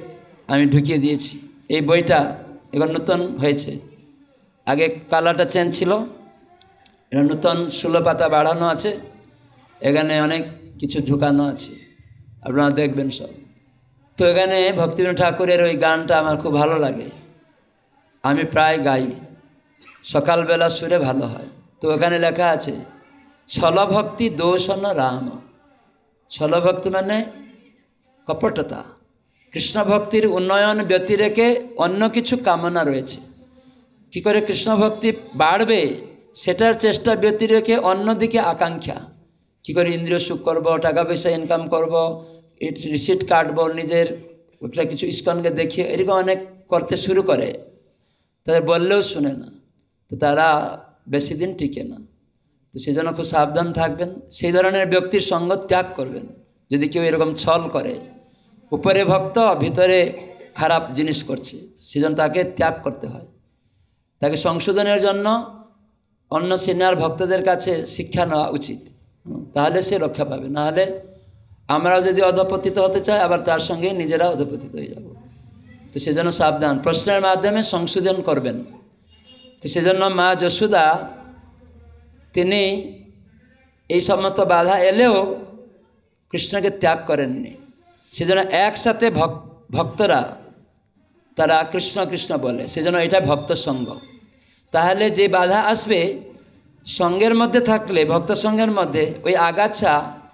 আমি ঢুকিয়ে দিয়েছি। এই বইটা এবার নতুন হয়েছে, আগে কালারটা চেঞ্জ ছিল, এটা নতুন 16 পাতা বাড়ানো আছে, এখানে অনেক কিছু ঢুকানো আছে, আপনারা দেখবেন সব। তো এখানে ভক্তিবিনোদ ঠাকুরের ওই গানটা আমার খুব ভালো লাগে, আমি প্রায় গাই, সকালবেলা সুরে ভালো হয়। তো এখানে লেখা আছে ছলভক্তি দোষণ রাম। ছলভক্তি মানে কপটতা, কৃষ্ণ ভক্তির উন্নয়ন ব্যতিরেকে অন্য কিছু কামনা রয়েছে। কি করে কৃষ্ণ ভক্তি বাড়বে সেটার চেষ্টা ব্যতিরেকে অন্যদিকে আকাঙ্ক্ষা, কি করে ইন্দ্রিয় সুখ করব, টাকা পয়সা ইনকাম করব, রিসিট কাটবো, নিজের একটা কিছু ইস্কনকে দেখিয়ে, এরকম অনেক করতে শুরু করে, তাদের বললেও শুনে না, তো তারা বেশি দিন টিকে না। তো সেই জন্য খুব সাবধান থাকবেন, সেই ধরনের ব্যক্তির সঙ্গ ত্যাগ করবেন। যদি কেউ এরকম ছল করে, উপরে ভক্ত ভিতরে খারাপ জিনিস করছে, সেজন্য তাকে ত্যাগ করতে হয়। তাকে সংশোধনের জন্য অন্য সিনিয়র ভক্তদের কাছে শিক্ষা নেওয়া উচিত, তাহলে সে রক্ষা পাবে। নাহলে আমরাও যদি অধপতিত হতে চাই, আবার তার সঙ্গে নিজেরা অধপতিত হয়ে যাব। তো সেজন্য সাবধান, প্রশ্নের মাধ্যমে সংশোধন করবেন। তো সেজন্য মা যশোদা তিনি এই সমস্ত বাধা এলেও কৃষ্ণকে ত্যাগ করেননি। সেজন্য একসাথে ভক্তরা তারা কৃষ্ণ কৃষ্ণ বলে, সেজন্য এটা ভক্ত সঙ্গ। তাহলে যে বাধা আসবে সঙ্গের মধ্যে থাকলে, ভক্ত সঙ্গের মধ্যে ওই আগাছা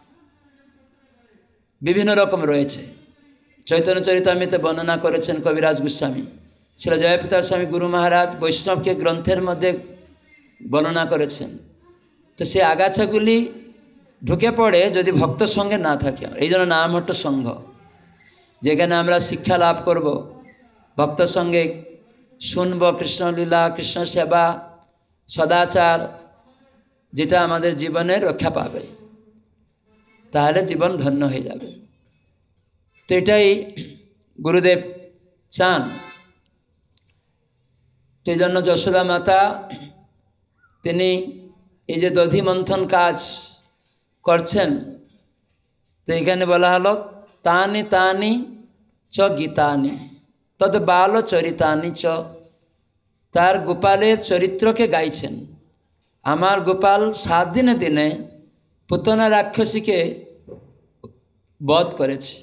বিভিন্ন রকম রয়েছে। চৈতন্য চরিতামৃতে বর্ণনা করেছেন কবিরাজ গোস্বামী, ছিল জয়প্রতাপ স্বামী গুরু মহারাজ বৈষ্ণবকে গ্রন্থের মধ্যে বর্ণনা করেছেন। তো সেই আগাছাগুলি ঢুকে পড়ে যদি ভক্ত সঙ্গে না থাকে। এই জন্য নাম হট্ট সংঘ, যেখানে আমরা শিক্ষা লাভ করব, ভক্ত সঙ্গে শুনব কৃষ্ণলীলা, কৃষ্ণ সেবা, সদাচার, যেটা আমাদের জীবনে রক্ষা পাবে, তাহলে জীবন ধন্য হয়ে যাবে। তো এটাই গুরুদেব চান। সেই জন্য যশোদা মাতা তিনি এই যে দধি মন্থন কাজ করছেন, তো এখানে বলা হলো তানি তানি চ গীতানি তদ বাল চরিতানি চ, তার গোপালের চরিত্রকে গাইছেন। আমার গোপাল 7 দিনে দিনে পুতনা রাক্ষসীকে বধ করেছে,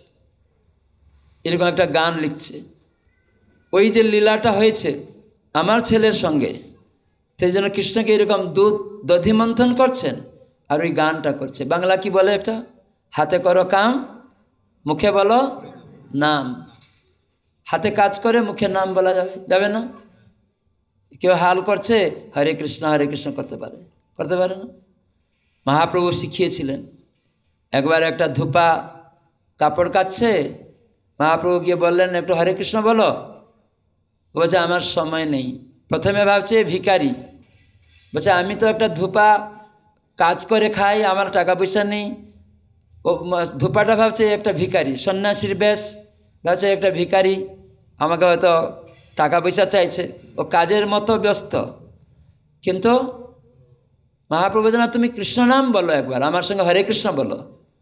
এরকম একটা গান লিখছে। ওই যে লীলাটা হয়েছে আমার ছেলের সঙ্গে, সেই জন্য কৃষ্ণকে এরকম দধি মন্থন করছেন আর ওই গানটা করছে। বাংলা কি বলে একটা, হাতে করো কাম মুখে বলো নাম। হাতে কাজ করে মুখে নাম বলা যাবে না? কেউ হাল করছে হরে কৃষ্ণ করতে পারে না? মহাপ্রভু শিখিয়েছিলেন। একবার একটা ধূপা কাপড় কাচ্ছে, মহাপ্রভু গিয়ে বললেন একটু হরে কৃষ্ণ বলো। বলছে আমার সময় নেই। প্রথমে ভাবছে ভিখারি, বলছে আমি তো একটা ধূপা কাজ করে খাই, আমার টাকা পয়সা নেই। ও ধূপাটা ভাবছে একটা ভিখারি, সন্ন্যাসীর বেশ, ভাবছে একটা ভিখারি, আমাকে হয়তো টাকা পয়সা চাইছে, ও কাজের মতো ব্যস্ত। কিন্তু মহাপ্রভু জানা তুমি কৃষ্ণ নাম বলো, একবার আমার সঙ্গে হরে কৃষ্ণ বলো,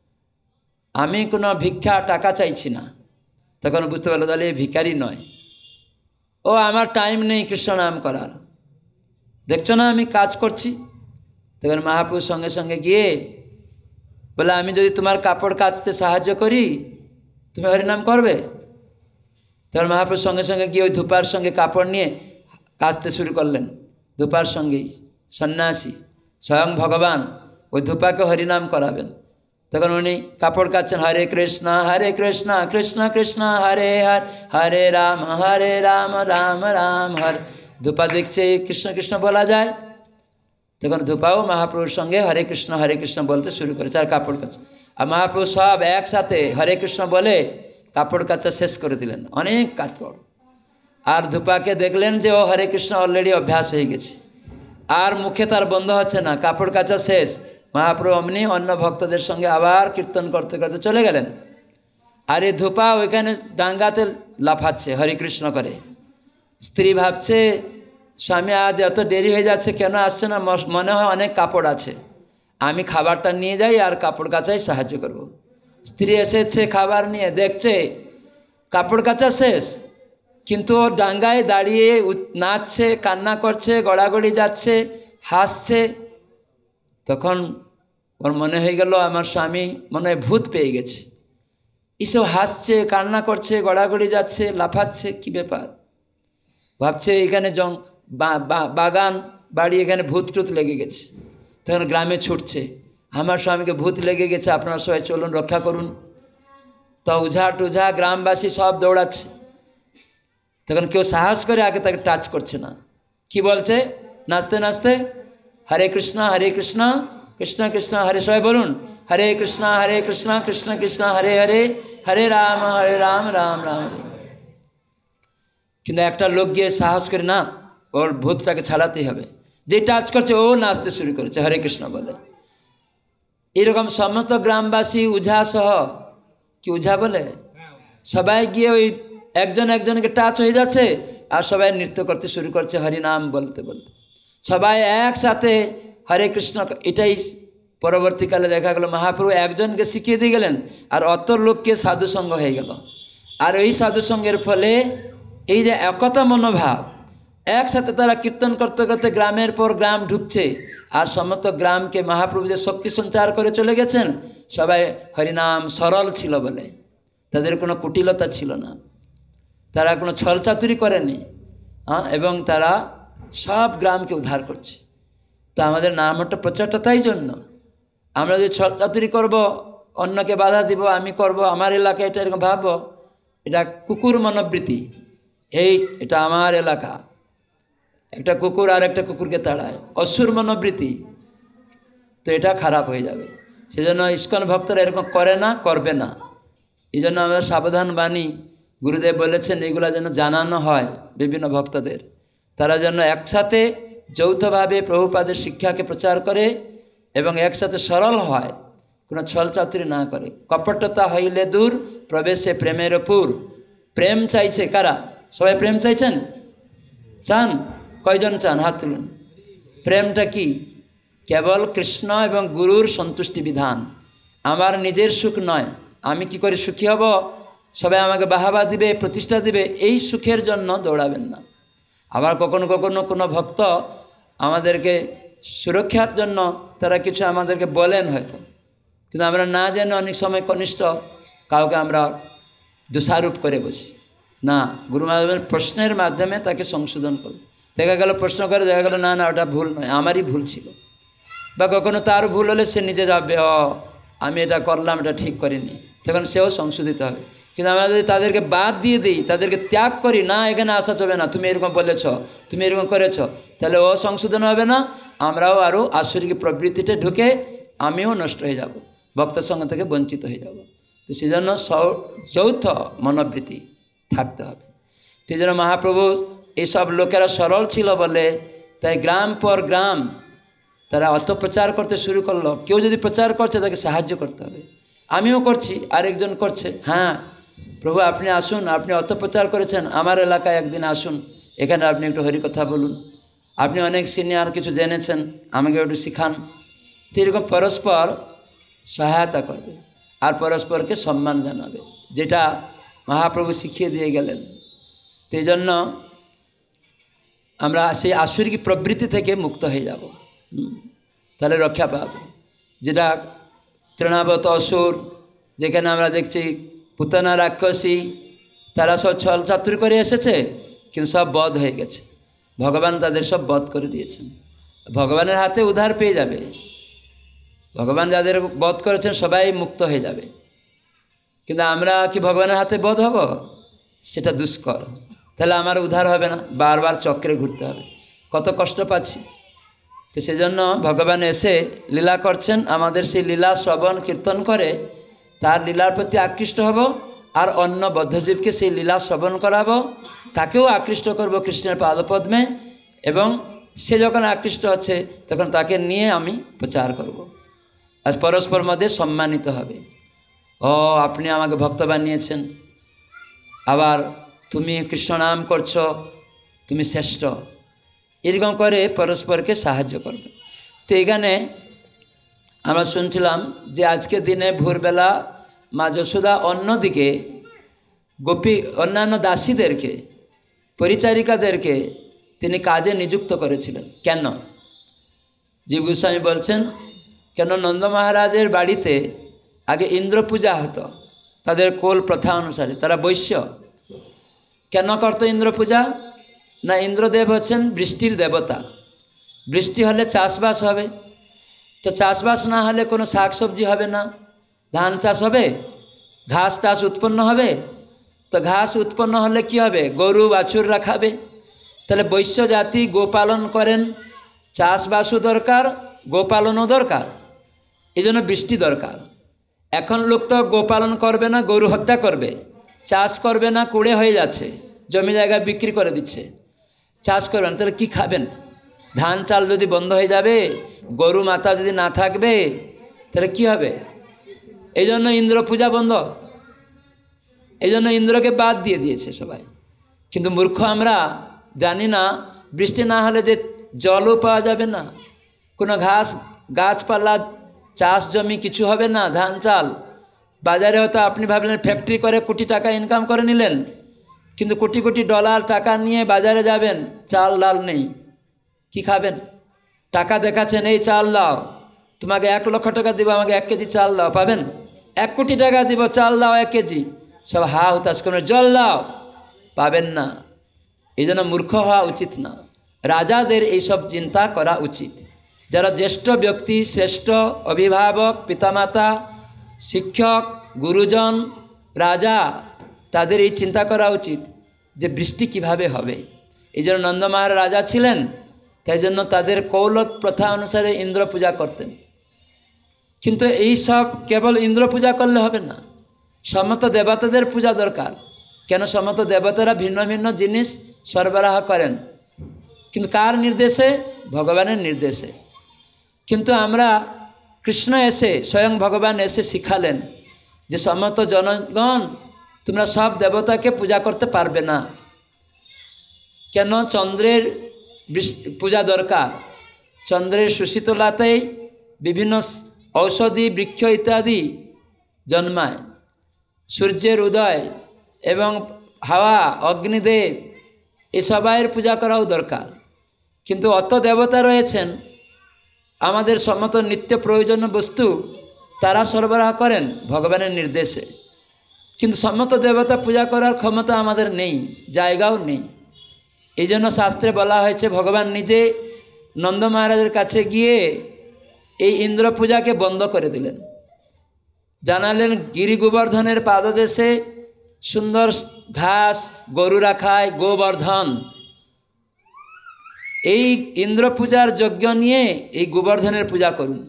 আমি কোনো ভিক্ষা টাকা চাইছি না। তখন বুঝতে পারলো তাহলে ভিখারি নয়, ও আমার টাইম নেই কৃষ্ণ নাম করার, দেখছো না আমি কাজ করছি। তখন মহাপ্রভুর সঙ্গে সঙ্গে গিয়ে বলে আমি যদি তোমার কাপড় কাচতে সাহায্য করি তুমি হরিনাম করবে? তখন মহাপ্রভুর সঙ্গে সঙ্গে গিয়ে ওই ধূপার সঙ্গে কাপড় নিয়ে কাচতে শুরু করলেন। ধূপার সঙ্গেই সন্ন্যাসী স্বয়ং ভগবান ওই ধূপাকে হরিনাম করাবেন। তখন উনি কাপড় কাচ্ছেন, হরে কৃষ্ণ কৃষ্ণ কৃষ্ণ হরে হরে, হরে রাম রাম রাম হরে। ধূপা দেখছে কৃষ্ণ কৃষ্ণ বলা যায়, তখন ধূপাও মহাপ্রভুর সঙ্গে হরে কৃষ্ণ বলতে শুরু করেছে আর কাপড় কাচ্ছে। আর মহাপ্রভু সব একসাথে হরে কৃষ্ণ বলে কাপড় কাচা শেষ করে দিলেন, অনেক কাপড়। আর ধূপাকে দেখলেন যে ও হরে কৃষ্ণ অলরেডি অভ্যাস হয়ে গেছে, আর মুখে তার বন্ধ হচ্ছে না, কাপড় কাচা শেষ। মহাপ্রভু অমনি অন্য ভক্তদের সঙ্গে আবার কীর্তন করতে করতে চলে গেলেন। আর এই ধূপা ওইখানে ডাঙ্গাতে লাফাচ্ছে হরে কৃষ্ণ করে। স্ত্রী ভাবছে স্বামী আজ এত দেরি হয়ে যাচ্ছে, কেন আসছে না? মনে হয় অনেক কাপড় আছে, আমি খাবারটা নিয়ে যাই আর কাপড় কাচাই সাহায্য করব। স্ত্রী এসেছে খাবার নিয়ে, দেখছে কাপড় কাচা শেষ, কিন্তু ও ডাঙ্গায় দাঁড়িয়ে নাচছে, কান্না করছে, গড়াগড়ি যাচ্ছে, হাসছে। তখন ওর মনে হয়ে গেল আমার স্বামী মনে হয় ভূত পেয়ে গেছে, এসব হাসছে, কান্না করছে, গড়াগড়ি যাচ্ছে, লাফাচ্ছে, কি ব্যাপার? ভাবছে এখানে বাগান বাড়ি, এখানে ভূত টুত লেগে গেছে। তখন গ্রামে ছুটছে, আমার স্বামীকে ভূত লেগে গেছে, আপনারা সবাই চলুন রক্ষা করুন। তো উঝা টুঝা গ্রামবাসী সব দৌড়াচ্ছে। তখন কেউ সাহস করে আগে তাকে টাচ করছে না। কি বলছে? নাচতে নাচতে হরে কৃষ্ণ কৃষ্ণ কৃষ্ণ হরে, সবাই বলুন হরে কৃষ্ণ কৃষ্ণ কৃষ্ণ হরে হরে, হরে রাম রাম রাম হরে। কিন্তু একটা লোক গিয়ে সাহস করে না, ওর ভূতটাকে ছাড়াতেই হবে। যে টাচ করছে ও নাচতে শুরু করেছে, হরে কৃষ্ণ বলে। এরকম সমস্ত গ্রামবাসী উঝা সহ, কি উঝা বলে, সবাই গিয়ে ওই একজন একজনকে টাচ হয়ে যাচ্ছে, আর সবাই নৃত্য করতে শুরু করছে হরিনাম বলতে বলতে। সবাই একসাথে হরে কৃষ্ণ। এটাই পরবর্তীকালে দেখা গেল মহাপ্রভু একজনকে শিখিয়ে দিয়ে গেলেন, আর অত লোককে সাধুসঙ্গ হয়ে গেল। আর এই সাধুসঙ্গের ফলে এই যে একতা মনোভাব, একসাথে তারা কীর্তন করতে করতে গ্রামের পর গ্রাম ঢুকছে, আর সমস্ত গ্রামকে মহাপ্রভু যে শক্তি সঞ্চার করে চলে গেছেন। সবাই হরিনাম সরল ছিল বলে, তাদের কোনো কুটিলতা ছিল না, তারা কোনো ছলচাতুরি করেনি, এবং তারা সব গ্রামকে উদ্ধার করছে। তো আমাদের নামটা প্রচারটা তাই জন্য। আমরা যদি ছলচাতুরি করব, অন্যকে বাধা দিব, আমি করব, আমার এলাকা এটা এরকম ভাববো, এটা কুকুর মনোবৃত্তি। এটা আমার এলাকা, একটা কুকুর আর একটা কুকুরকে তাড়ায়, অসুর মনোবৃত্তি। তো এটা খারাপ হয়ে যাবে। সেজন্য ইস্কন ভক্তরা এরকম করে না, করবে না। এই জন্য আমরা সাবধান বাণী গুরুদেব বলেছেন, এগুলো যেন জানানো হয় বিভিন্ন ভক্তদের, তারা যেন একসাথে যৌথভাবে প্রভুপাদের শিক্ষাকে প্রচার করে এবং একসাথে সরল হয়, কোনো ছলচাতুরি না করে। কপটতা হইলে দূর, প্রবেশে প্রেমের পুর। প্রেম চাইছে কারা? সবাই প্রেম চাইছেন? চান? কয়জন চান? হাত তুলুন। প্রেমটা কি? কেবল কৃষ্ণ এবং গুরুর সন্তুষ্টি বিধান, আমার নিজের সুখ নয়। আমি কি করে সুখী হব, সবাই আমাকে বাহাবা দিবে, প্রতিষ্ঠা দিবে, এই সুখের জন্য দৌড়াবেন না। আবার কখনো কখনো কোনো ভক্ত আমাদেরকে সুরক্ষার জন্য তারা কিছু আমাদেরকে বলেন হয়তো, কিন্তু আমরা না জেনে অনেক সময় কনিষ্ঠ কাউকে আমরা দোষারোপ করে বসি না। গুরু মহারাজের প্রশ্নের মাধ্যমে তাকে সংশোধন করব। দেখা গেল প্রশ্ন করে, দেখা গেল না না ওটা ভুল নয়, আমারই ভুল ছিল। বা কখনো তার ভুল হলে সে নিজে যাবে, আমি এটা করলাম, এটা ঠিক করিনি, তখন সেও সংশোধিত হবে। কিন্তু আমরা যদি তাদেরকে বাদ দিয়ে দিই, তাদেরকে ত্যাগ করি, না এখানে আসা যাবে না, তুমি এরকম বলেছ, তুমি এরকম করেছ, তাহলে ও সংশোধন হবে না, আমরাও আরও আসরিক প্রবৃত্তিতে ঢুকে আমিও নষ্ট হয়ে যাব, ভক্তের সঙ্গে থেকে বঞ্চিত হয়ে যাব। তো সেজন্য যৌথ মনোবৃত্তি থাকতে হবে। সেই জন্য মহাপ্রভু এইসব লোকেরা সরল ছিল বলে তাই গ্রাম পর গ্রাম তারা অত প্রচার করতে শুরু করলো। কেউ যদি প্রচার করছে তাকে সাহায্য করতে হবে। আমিও করছি, আরেকজন করছে, হ্যাঁ প্রভু আপনি আসুন, আপনি অত প্রচার করেছেন, আমার এলাকায় একদিন আসুন, এখানে আপনি একটু হরিকথা বলুন, আপনি অনেক সিনিয়র কিছু জেনেছেন, আমাকে একটু শিখান। তো এরকম পরস্পর সহায়তা করবে আর পরস্পরকে সম্মান জানাবে, যেটা মহাপ্রভু শিখিয়ে দিয়ে গেলেন। তো এই জন্য আমরা সেই আসুরিক প্রবৃত্তি থেকে মুক্ত হয়ে যাব, তাহলে রক্ষা পাব। যেটা তৃণাবত অসুর, যেখানে আমরা দেখছি পুতনা রাক্ষসী, তারা সব ছল চাতুরি করে এসেছে, কিন্তু সব বধ হয়ে গেছে। ভগবান তাদের সব বধ করে দিয়েছেন, ভগবানের হাতে উদ্ধার পেয়ে যাবে। ভগবান যাদের বধ করেছেন সবাই মুক্ত হয়ে যাবে। কিন্তু আমরা কি ভগবানের হাতে বধ হব? সেটা দুষ্কর। তাহলে আমার উদ্ধার হবে না, বারবার চক্রে ঘুরতে হবে, কত কষ্ট পাচ্ছি। তো সেজন্য ভগবান এসে লীলা করছেন, আমাদের সেই লীলা শ্রবণ কীর্তন করে তার লীলার প্রতি আকৃষ্ট হব, আর অন্য বদ্ধজীবকে সেই লীলা শ্রবণ করাবো, তাকেও আকৃষ্ট করব কৃষ্ণের পাদপদ্মে, এবং সে যখন আকৃষ্ট হচ্ছে তখন তাকে নিয়ে আমি প্রচার করব। আজ পরস্পর মধ্যে সম্মানিত হবে, আপনি আমাকে ভক্ত বানিয়েছেন, আবার তুমি কৃষ্ণ নাম করছো, তুমি শ্রেষ্ঠ, এরকম করে পরস্পরকে সাহায্য করবে। তো এখানে আমরা শুনছিলাম যে আজকে দিনে ভোরবেলা মা যশোদা অন্যদিকে গোপী অন্যান্য দাসীদেরকে পরিচারিকাদেরকে তিনি কাজে নিযুক্ত করেছিলেন। কেন? জীব গোস্বামী বলছেন, কেন নন্দ মহারাজের বাড়িতে আগে ইন্দ্র পূজা হতো তাদের কোল প্রথা অনুসারে, তারা বৈশ্য। কেন করতো ইন্দ্র পূজা? না, ইন্দ্রদেব হচ্ছেন বৃষ্টির দেবতা। বৃষ্টি হলে চাষবাস হবে, তো চাষবাস না হলে কোনো শাকসবজি হবে না, ধান চাষ হবে, ঘাস টাস উৎপন্ন হবে। তো ঘাস উৎপন্ন হলে কি হবে? গরু বাছুররা খাবে। তাহলে বৈশ্য জাতি গোপালন করেন, চাষবাসও দরকার, গোপালনও দরকার, এই জন্য বৃষ্টি দরকার। এখন লোক তো গোপালন করবে না, গরু হত্যা করবে, চাষ করবে না, কুড়ে হয়ে যাচ্ছে, জমি জায়গা বিক্রি করে দিচ্ছে, চাষ করবেন, তাহলে কী খাবেন? ধান চাল যদি বন্ধ হয়ে যাবে, গরু মাতা যদি না থাকবে, তাহলে কি হবে? এই জন্য ইন্দ্র পূজা বন্ধ, এই জন্য ইন্দ্রকে বাদ দিয়ে দিয়েছে সবাই। কিন্তু মূর্খ আমরা জানি না, বৃষ্টি না হলে যে জলও পাওয়া যাবে না, কোনো ঘাস গাছপালা চাষ জমি কিছু হবে না, ধান চাল। বাজারে হয়তো আপনি ভাবলেন ফ্যাক্টরি করে কোটি টাকা ইনকাম করে নিলেন, কিন্তু কোটি কোটি ডলার টাকা নিয়ে বাজারে যাবেন, চাল ডাল নেই, কি খাবেন? টাকা দেখাচ্ছেন, এই চাল দাও, তোমাকে 1 লক্ষ টাকা দিব, আমাকে 1 কেজি চাল দাও, পাবেন? 1 কোটি টাকা দিব, চাল দাও 1 কেজি, সব হা হুতাশ করে, জল দাও, পাবেন না। এই জন্য মূর্খ হওয়া উচিত না, রাজাদের এইসব চিন্তা করা উচিত। যারা জ্যেষ্ঠ ব্যক্তি, শ্রেষ্ঠ অভিভাবক, পিতামাতা, শিক্ষক, গুরুজন, রাজা, তাদের এই চিন্তা করা উচিত যে বৃষ্টি কিভাবে হবে। এই জন্য নন্দ মহারাজ রাজা ছিলেন, তাই জন্য তাদের কৌলক প্রথা অনুসারে ইন্দ্র পূজা করতেন। কিন্তু এই সব কেবল ইন্দ্র পূজা করলে হবে না, সমস্ত দেবতাদের পূজা দরকার। কেন? সমস্ত দেবতারা ভিন্ন ভিন্ন জিনিস সরবরাহ করেন, কিন্তু কার নির্দেশে? ভগবানের নির্দেশে। কিন্তু আমরা কৃষ্ণ এসে, স্বয়ং ভগবান এসে শিখালেন যে সমস্ত জনগণ তোমরা সব দেবতাকে পূজা করতে পারবে না। কেন? চন্দ্রের পূজা দরকার, চন্দ্রের সুশীতলাতেই বিভিন্ন ঔষধি বৃক্ষ ইত্যাদি জন্মায়, সূর্যের উদয় এবং হাওয়া, অগ্নিদেব, এই সবাইয়ের পূজা করাও দরকার। কিন্তু অত দেবতা রয়েছেন, আমাদের সমস্ত নিত্য প্রয়োজনীয় বস্তু তারা সরবরাহ করেন ভগবানের নির্দেশে, কিন্তু সমস্ত দেবতা পূজা করার ক্ষমতা আমাদের নেই, জায়গাও নেই। এই জন্য শাস্ত্রে বলা হয়েছে, ভগবান নিজে নন্দ মহারাজের কাছে গিয়ে এই ইন্দ্র পূজাকে বন্ধ করে দিলেন, জানালেন গিরি গোবর্ধনের পাদদেশে সুন্দর ঘাস গরুরা খায়, গোবর্ধন, এই ইন্দ্র পূজার যজ্ঞ নিয়ে এই গোবর্ধনের পূজা করুন,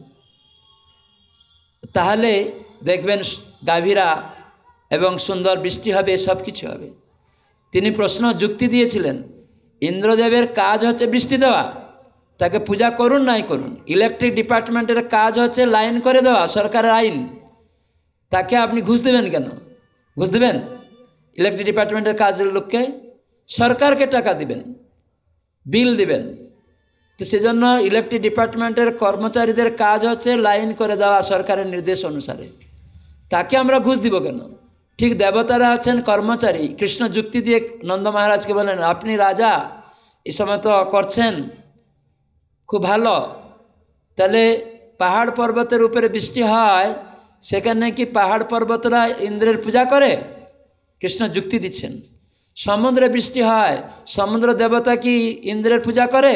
তাহলে দেখবেন গাভীরা এবং সুন্দর বৃষ্টি হবে, সব কিছু হবে। তিনি প্রশ্ন যুক্তি দিয়েছিলেন, ইন্দ্রদেবের কাজ হচ্ছে বৃষ্টি দেওয়া, তাকে পূজা করুন নাই করুন। ইলেকট্রিক ডিপার্টমেন্টের কাজ হচ্ছে লাইন করে দেওয়া, সরকারের আইন, তাকে আপনি ঘুষ দেবেন কেন? ঘুষ দেবেন? ইলেকট্রিক ডিপার্টমেন্টের কাজের লোককে সরকারকে টাকা দিবেন, বিল দিবেন। তো সেজন্য ইলেকট্রিক ডিপার্টমেন্টের কর্মচারীদের কাজ হচ্ছে লাইন করে দেওয়া সরকারের নির্দেশ অনুসারে, তাকে আমরা ঘুষ দিব কেন? ঠিক দেবতারা হচ্ছেন কর্মচারী। কৃষ্ণ যুক্তি দিয়ে নন্দ মহারাজকে বলেন, আপনি রাজা, এই সময় তো করছেন খুব ভালো, তাহলে পাহাড় পর্বতের উপরে বৃষ্টি হয়, সেখানে কি পাহাড় পর্বতরা ইন্দ্রের পূজা করে? কৃষ্ণ যুক্তি দিচ্ছেন। সমুদ্রে বৃষ্টি হয়, সমুদ্র দেবতা কি ইন্দ্রের পূজা করে?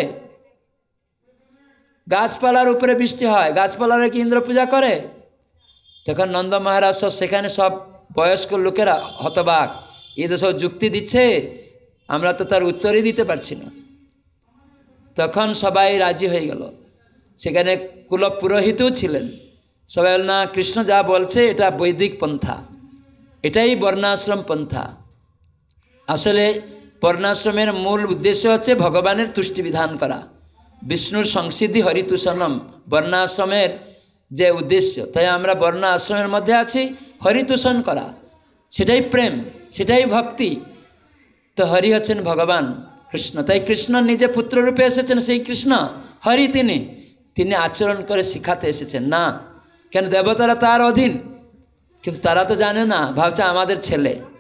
গাছপালার উপরে বৃষ্টি হয়, গাছপালার কি ইন্দ্র পূজা করে? তখন নন্দ মহারাজ সেখানে সব বয়স্ক লোকেরা হতবাক, এই তো সব যুক্তি দিচ্ছে, আমরা তো তার উত্তরই দিতে পারছি না। তখন সবাই রাজি হয়ে গেল, সেখানে কুল পুরোহিতও ছিলেন। সবাই বল, না, কৃষ্ণ যা বলছে এটা বৈদিক পন্থা, এটাই বর্ণাশ্রম পন্থা। আসলে বর্ণাশ্রমের মূল উদ্দেশ্য হচ্ছে ভগবানের তুষ্টি বিধান করা, বিষ্ণুর সংসিদ্ধি হরিতুষণম বর্ণাশ্রমের যে উদ্দেশ্য। তাই আমরা বর্ণ আশ্রমের মধ্যে আছি, হরিতুষণ করা, সেটাই প্রেম, সেটাই ভক্তি। তো হরি হচ্ছেন ভগবান কৃষ্ণ, তাই কৃষ্ণ নিজে পুত্ররূপে এসেছেন, সেই কৃষ্ণ হরি তিনি আচরণ করে শিখাতে এসেছেন না। কেন? দেবতারা তার অধীন, কিন্তু তারা তো জানে না, ভাবছে আমাদের ছেলে।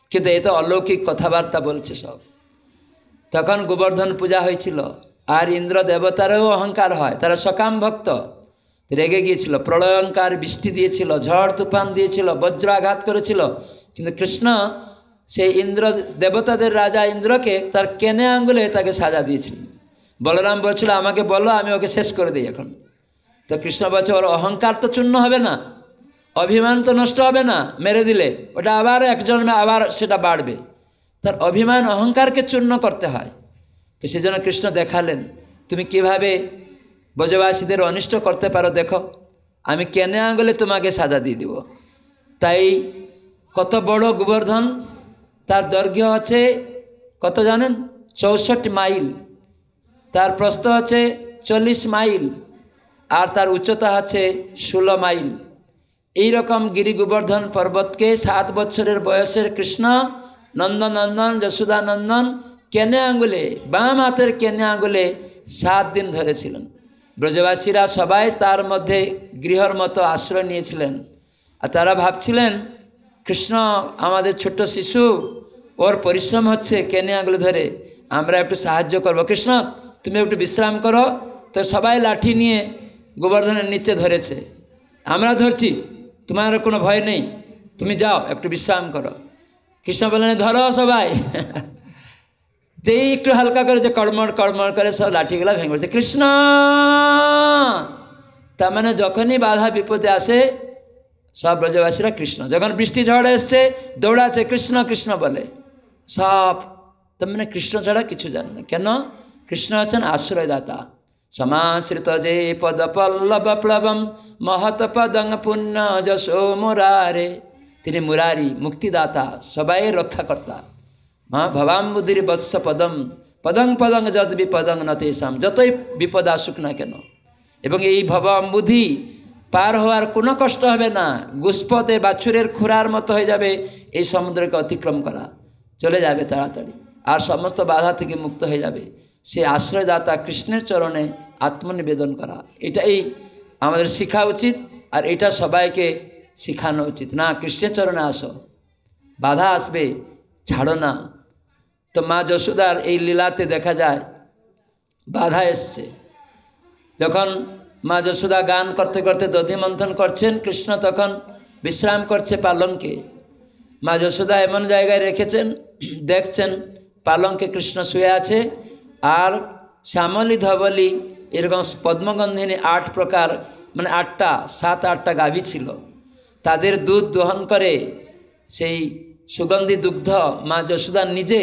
কিন্তু এ তো অলৌকিক কথাবার্তা বলছে সব। তখন গোবর্ধন পূজা হয়েছিল। আর ইন্দ্র দেবতারও অহংকার হয়, তারা সকাম ভক্ত, রেগে গিয়েছিল, প্রলয়ঙ্কার বৃষ্টি দিয়েছিল, ঝড় তুফান দিয়েছিল, বজ্রাঘাত করেছিল। কিন্তু কৃষ্ণ সেই ইন্দ্র দেবতাদের রাজা ইন্দ্রকে তার কেনে আঙ্গুলে তাকে সাজা দিয়েছিলেন। বলরাম বলছিল আমাকে বলো, আমি ওকে শেষ করে দিই এখন। তো কৃষ্ণ বলছে ওর অহংকার তো চূর্ণ হবে না, অভিমান তো নষ্ট হবে না, মেরে দিলে ওটা আবার এক জন্মে আবার সেটা বাড়বে। তার অভিমান অহংকারকে চূর্ণ করতে হয়। তো সেজন্য কৃষ্ণ দেখালেন তুমি কিভাবে ব্রজবাসীদের অনিষ্ট করতে পারো, দেখো আমি কেনে আঙ্গুলে তোমাকে সাজা দিয়ে দিব। তাই কত বড় গোবর্ধন, তার দৈর্ঘ্য আছে কত জানেন? 64 মাইল। তার প্রস্থ আছে 40 মাইল, আর তার উচ্চতা আছে 16 মাইল। এইরকম গিরি গোবর্ধন পর্বতকে 7 বছরের বয়সের কৃষ্ণ নন্দনন্দন যশোদানন্দন কেনে আঙ্গুলে, বাম হাতের কেনে আঙ্গুলে 7 দিন ধরেছিলেন। ব্রজবাসীরা সবাই তার মধ্যে গৃহর মতো আশ্রয় নিয়েছিলেন। আর তারা ভাবছিলেন কৃষ্ণ আমাদের ছোট্ট শিশু, ওর পরিশ্রম হচ্ছে কেনে আঙ্গুলে ধরে, আমরা একটু সাহায্য করব, কৃষ্ণ তুমি একটু বিশ্রাম করো। তো সবাই লাঠি নিয়ে গোবর্ধনের নিচে ধরেছে, আমরা ধরছি, তোমার কোনো ভয় নেই, তুমি যাও একটু বিশ্রাম করো। কৃষ্ণ বললেন ধরো সবাই। যেই একটু হালকা করেছে, কড়মড় কড়মড় করে সব লাঠিগুলো ভেঙে পড়েছে। কৃষ্ণ, তার মানে যখনই বাধা বিপদে আসে সব ব্রজবাসীরা কৃষ্ণ, যখন বৃষ্টি ঝড় এসছে দৌড়াচ্ছে কৃষ্ণ কৃষ্ণ বলে সব। তার মানে কৃষ্ণ ছাড়া কিছু জানে না। কেন? কৃষ্ণ হচ্ছেন আশ্রয়দাতা। সমাশ্রিত যে পদ পল্লব প্লবম মহৎ পদং পুণ্য যশো মুরারে, তিনি মুরারি, মুক্তিদাতা, সবাই রক্ষাকর্তা। ভবাম্বুধির বৎস পদম পদং পদং যদ বিপদং নতেশাম, যতই বিপদ আসুক না কেন। এবং এই ভবাম্বুধি পার হওয়ার কোনো কষ্ট হবে না, গুষ্পতে বাছুরের খুরার মতো হয়ে যাবে এই সমুদ্রকে অতিক্রম করা, চলে যাবে তাড়াতাড়ি, আর সমস্ত বাধা থেকে মুক্ত হয়ে যাবে। সে আশ্রয়দাতা কৃষ্ণের চরণে আত্মনিবেদন করা, এটাই আমাদের শেখা উচিত। আর এটা সবাইকে শেখানো উচিত। না, কৃষ্ণের চরণে আসো, বাধা আসবে, ছাড়ো না। তো মা যশোদার এই লীলাতে দেখা যায় বাধা এসছে। যখন মা যশোদা গান করতে করতে দধি মন্থন করছেন, কৃষ্ণ তখন বিশ্রাম করছে পালঙ্কে। মা যশোদা এমন জায়গায় রেখেছেন, দেখছেন পালঙ্কে কৃষ্ণ শুয়ে আছে, আর শ্যামলী ধবলী এরকম পদ্মগন্ধিনী 8 প্রকার, মানে 7-8টা গাভী ছিল, তাদের দুধ দহন করে সেই সুগন্ধি দুগ্ধ মা যশোদা নিজে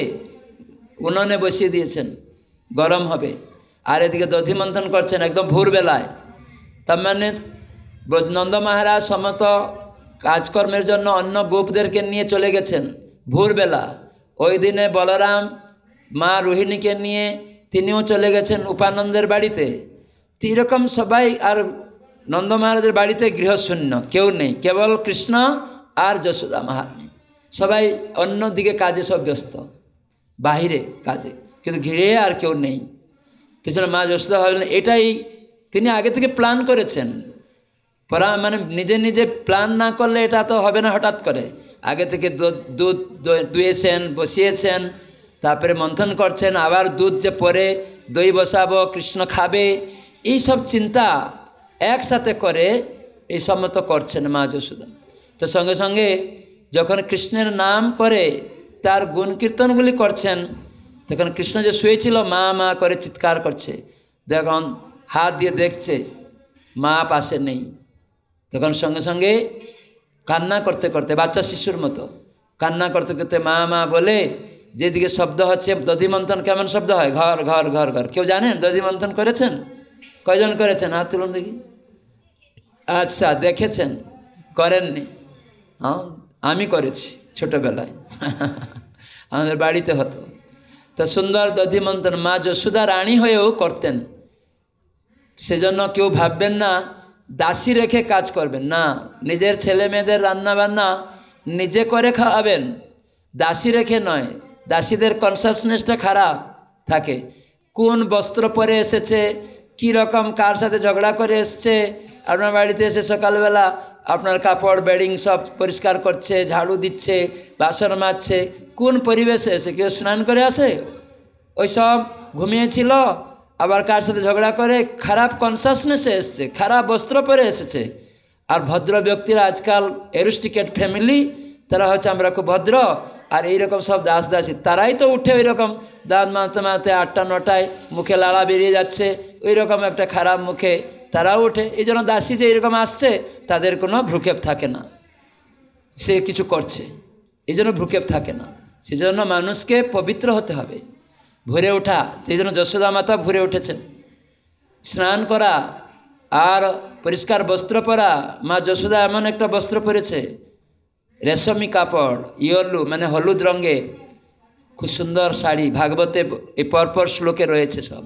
উনুনে বসিয়ে দিয়েছেন, গরম হবে। আর এদিকে দধি মন্থন করছেন একদম ভোরবেলায়। তার মানে নন্দ মহারাজ সমস্ত কাজকর্মের জন্য অন্য গোপদেরকে নিয়ে চলে গেছেন ভোরবেলা। ওই দিনে বলরাম মা রোহিণীকে নিয়ে তিনিও চলে গেছেন উপানন্দের বাড়িতে। তো এরকম সবাই, আর নন্দ মহারাজের বাড়িতে গৃহশূন্য, কেউ নেই, কেবল কৃষ্ণ আর যশোদা মহারানী। সবাই অন্যদিকে কাজে সব ব্যস্ত, বাহিরে কাজে, কিন্তু ঘিরে আর কেউ নেই। তো মা যশোদা ভাবলেন এটাই তিনি আগে থেকে প্ল্যান করেছেন। মানে নিজে নিজে প্ল্যান না করলে এটা তো হবে না হঠাৎ করে। আগে থেকে দুধ দুয়েছেন, বসিয়েছেন, তারপরে মন্থন করছেন, আবার দুধ যে পরে দই বসাবো, কৃষ্ণ খাবে, এই সব চিন্তা একসাথে করে এই সমস্ত করছেন মা যশোদা। তো সঙ্গে সঙ্গে যখন কৃষ্ণের নাম করে তার গুণ কীর্তনগুলি করছেন, তখন কৃষ্ণ যে শুয়েছিল মা মা করে চিৎকার করছে, যখন হাত দিয়ে দেখছে মা পাশে নেই, তখন সঙ্গে সঙ্গে কান্না করতে করতে, বাচ্চা শিশুর মতো কান্না করতে করতে মা মা বলে, যেদিকে শব্দ হচ্ছে, দধি মন্থন কেমন শব্দ হয়? ঘর ঘর ঘর ঘর। কেউ জানেন দধি মন্থন করেছেন? কয়জন করেছেন? হাত তুলুন দেখি। আচ্ছা, দেখেছেন, করেননি? হ্যাঁ, আমি করেছি ছোটোবেলায়, আমাদের বাড়িতে হতো। তো সুন্দর দধি মন্থন মা যশোদা রানী হয়েও করতেন। সেজন্য কেউ ভাববেন না দাসী রেখে কাজ করবেন না, নিজের ছেলে মেয়েদের রান্নাবান্না নিজে করে খাওয়াবেন, দাসী রেখে নয়। দাসীদের কনসাসনেসটা খারাপ থাকে, কোন বস্ত্র পরে এসেছে, কী রকম কার সাথে ঝগড়া করে এসছে, আপনার বাড়িতে এসে সকালবেলা আপনার কাপড় বেডিং সব পরিষ্কার করছে, ঝাড়ু দিচ্ছে, বাসন মাজছে, কোন পরিবেশে এসে? কেউ স্নান করে আসে? ওই সব ঘুমিয়েছিল, আবার কার সাথে ঝগড়া করে খারাপ কনসাসনেসে এসছে, খারাপ বস্ত্র পরে এসেছে। আর ভদ্র ব্যক্তিরা আজকাল এরুস্টিকেট ফ্যামিলি, তারা হচ্ছে আমরা খুব ভদ্র, আর এইরকম সব দাস দাসী তারাই তো উঠে ওই রকম দাঁত মাজতে মাজতে 8টা 9টায় মুখে লালা বেরিয়ে যাচ্ছে, ওই রকম একটা খারাপ মুখে তারাও ওঠে। এই জন্য দাসী যে এরকম আসছে তাদের কোনো ভ্রুক্ষেপ থাকে না, সে কিছু করছে, এই জন্য ভ্রুক্ষেপ থাকে না। সেই জন্য মানুষকে পবিত্র হতে হবে, ভরে ওঠা। এই জন্য যশোদা মাতা ভরে উঠেছেন। স্নান করা আর পরিষ্কার বস্ত্র পরা। মা যশোদা এমন একটা বস্ত্র পরেছে, রেশমি কাপড়, ইয়েলো মানে হলুদ রঙের, খুব সুন্দর শাড়ি। ভাগবতে এই পরপর শ্লোকে রয়েছে সব।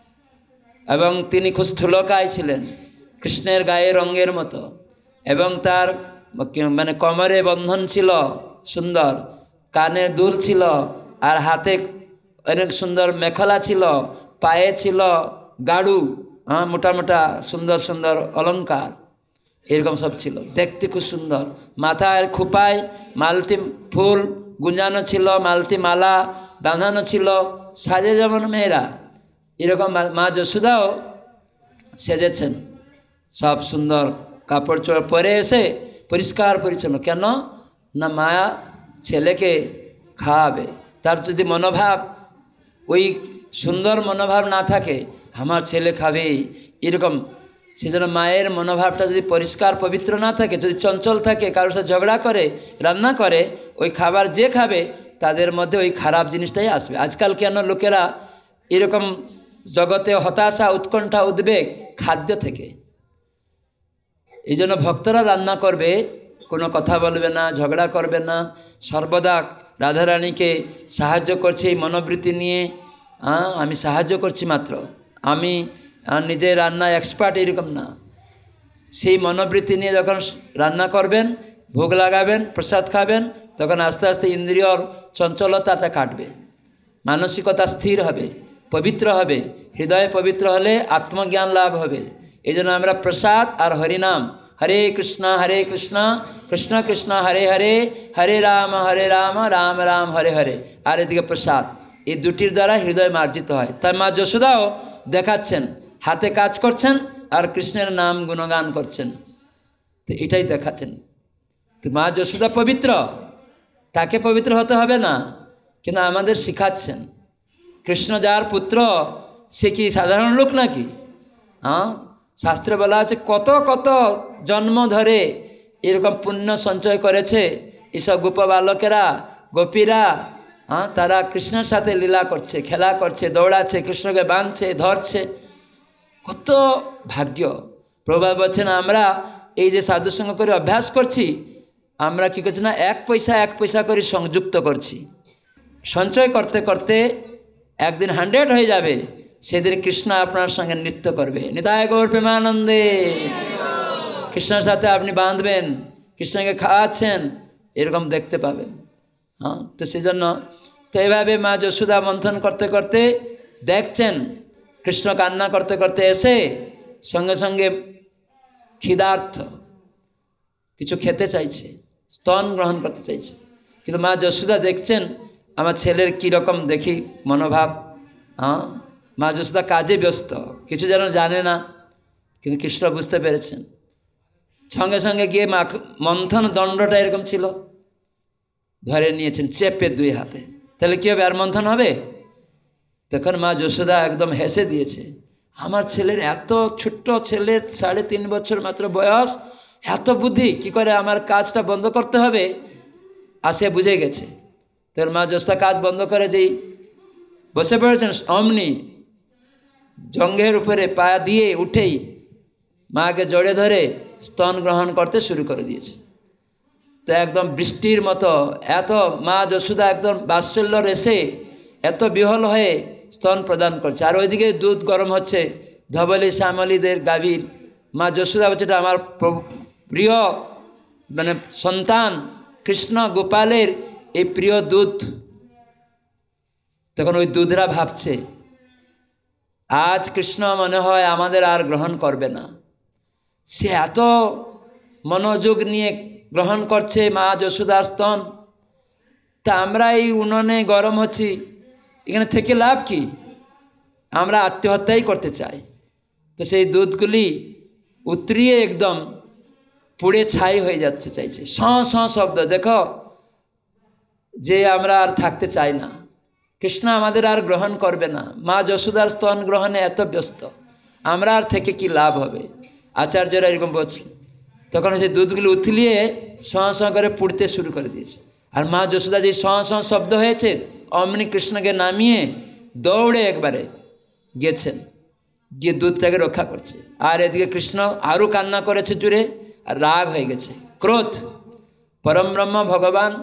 এবং তিনি খুব স্থূলকায় ছিলেন, কৃষ্ণের গায়ে রঙের মতো, এবং তার মানে কোমরে বন্ধন ছিল সুন্দর, কানে দুল ছিল, আর হাতে অনেক সুন্দর মেখলা ছিল, পায়ে ছিল গাড়ু, মোটা মোটা সুন্দর সুন্দর অলঙ্কার, এরকম সব ছিল, দেখতে খুব সুন্দর। মাথায় খোপায় মালতি ফুল গুঞ্জানো ছিল, মালতি মালা বাঁধানো ছিল, সাজে যেমন মেয়েরা, এরকম মা যশোদাও সেজেছেন। সব সুন্দর কাপড় চোপড় পরে এসে পরিষ্কার পরিচ্ছন্ন। কেন না? মায়া ছেলেকে খাওয়াবে। তার যদি মনোভাব ওই সুন্দর মনোভাব না থাকে, আমার ছেলে খাবে এরকম, সেজন্য মায়ের মনোভাবটা যদি পরিষ্কার পবিত্র না থাকে, যদি চঞ্চল থাকে, কারোর সাথে ঝগড়া করে রান্না করে, ওই খাবার যে খাবে তাদের মধ্যে ওই খারাপ জিনিসটাই আসবে। আজকাল কেন লোকেরা এরকম জগতে হতাশা, উৎকণ্ঠা, উদ্বেগ খাদ্য থেকে। এই জন্য ভক্তরা রান্না করবে, কোনো কথা বলবে না, ঝগড়া করবে না, সর্বদা রাধারানীকে সাহায্য করছে এই মনোবৃত্তি নিয়ে। আমি সাহায্য করছি মাত্র, আমি নিজে রান্নায় এক্সপার্ট, এরকম না। সেই মনোবৃত্তি নিয়ে যখন রান্না করবেন, ভোগ লাগাবেন, প্রসাদ খাবেন, তখন আস্তে আস্তে ইন্দ্রিয়র চঞ্চলতাটা কাটবে, মানসিকতা স্থির হবে, পবিত্র হবে। হৃদয়ে পবিত্র হলে আত্মজ্ঞান লাভ হবে। এই জন্য আমরা প্রসাদ আর হরিনাম, হরে কৃষ্ণ কৃষ্ণ কৃষ্ণ হরে হরে, হরে রাম রাম রাম হরে হরে, আর এদিকে প্রসাদ, এই দুটির দ্বারা হৃদয় মার্জিত হয়। তাই মা যশোদাও দেখাচ্ছেন, হাতে কাজ করছেন আর কৃষ্ণের নাম গুণগান করছেন, তো এটাই দেখাচ্ছেন। তো মা যশোদা পবিত্র, তাকে পবিত্র হতে হবে না, কিন্তু আমাদের শিখাচ্ছেন। কৃষ্ণ যার পুত্র, সে কি সাধারণ লোক নাকি? শাস্ত্রে বলা আছে কত কত জন্ম ধরে এরকম পুণ্য সঞ্চয় করেছে এইসব গোপ বালকেরা, গোপীরা। তারা কৃষ্ণের সাথে লীলা করছে, খেলা করছে, দৌড়াচ্ছে, কৃষ্ণকে বাঁধছে, ধরছে, কত ভাগ্য। প্রভুপাদ বলছেন আমরা এই যে সাধুসঙ্গ করে অভ্যাস করছি, আমরা কী করছি না, এক পয়সা করে সংযুক্ত করছি। সঞ্চয় করতে করতে একদিন 100 হয়ে যাবে, সেদিন কৃষ্ণ আপনার সঙ্গে নৃত্য করবে। নিতাই গৌর প্রেমানন্দে। কৃষ্ণের সাথে আপনি বাঁধবেন, কৃষ্ণকে খাওয়াচ্ছেন, এরকম দেখতে পাবেন। তো সেই জন্য তো এইভাবে মা যশোদা মন্থন করতে করতে দেখছেন কৃষ্ণ কান্না করতে করতে এসে সঙ্গে সঙ্গে খিদার্থ, কিছু খেতে চাইছে, স্তন গ্রহণ করতে চাইছে। কিন্তু মা যশোদা দেখছেন আমার ছেলের কীরকম দেখি মনোভাব। মা যশোদা কাজে ব্যস্ত, কিছু যেন জানে না, কিন্তু কৃষ্ণ বুঝতে পেরেছেন। সঙ্গে সঙ্গে গিয়ে মন্থন দণ্ডটা এরকম ছিল, ধরে নিয়েছেন চেপে 2 হাতে। তাহলে কী হবে, আর মন্থন হবে? তখন মা যশোদা একদম হেসে দিয়েছে, আমার ছেলের এত ছোট্ট ছেলে, 3.5 বছর মাত্র বয়স, এত বুদ্ধি, কি করে আমার কাজটা বন্ধ করতে হবে, আর সে বুঝে গেছে। তোর মা যশোদা কাজ বন্ধ করে যেই বসে পড়েছেন, অমনি জঙ্ঘের উপরে পা দিয়ে উঠেই মাকে জড়ে ধরে স্তন গ্রহণ করতে শুরু করে দিয়েছে। তো একদম বৃষ্টির মতো এত মা যশোদা একদম বাৎসল্যর এসে এত বিহল হয়ে স্তন প্রদান করছে। আর ওইদিকে দুধ গরম হচ্ছে, ধবলি শ্যামলীদের গাভীর। মা যশোদা বলছে এটা আমার প্রিয় মানে সন্তান কৃষ্ণ গোপালের এই প্রিয় দুধ। তখন ওই দুধরা ভাবছে আজ কৃষ্ণ মনে হয় আমাদের আর গ্রহণ করবে না, সে এত মনোযোগ নিয়ে গ্রহণ করছে মা যশোদার স্তন, তা আমরা এই উনুনে গরম হচ্ছি, এখানে থেকে লাভ কি? আমরা আত্মহত্যাই করতে চাই। তো সেই দুধগুলি উতরিয়ে একদম পুড়ে ছাই হয়ে যাচ্ছে চাইছে, স স শব্দ। দেখো যে আমরা আর থাকতে চাই না, কৃষ্ণ আমাদের আর গ্রহণ করবে না, মা যশোদার স্তন গ্রহণে এত ব্যস্ত, আমরা আর থেকে কি লাভ হবে? আচার্যরা এরকম বলছে। তখন সেই দুধগুলি উথলিয়ে স স করে পুড়তে শুরু করে দিয়েছে। আর মা যশোদা যে স স শব্দ হয়েছে, অমনি কৃষ্ণকে নামিয়ে দৌড়ে একবারে গেছেন, গিয়ে দুধটাকে রক্ষা করছে। আর এদিকে কৃষ্ণ আরও কান্না করেছে জুড়ে, আর রাগ হয়ে গেছে, ক্রোধ। পরম ব্রহ্ম ভগবান,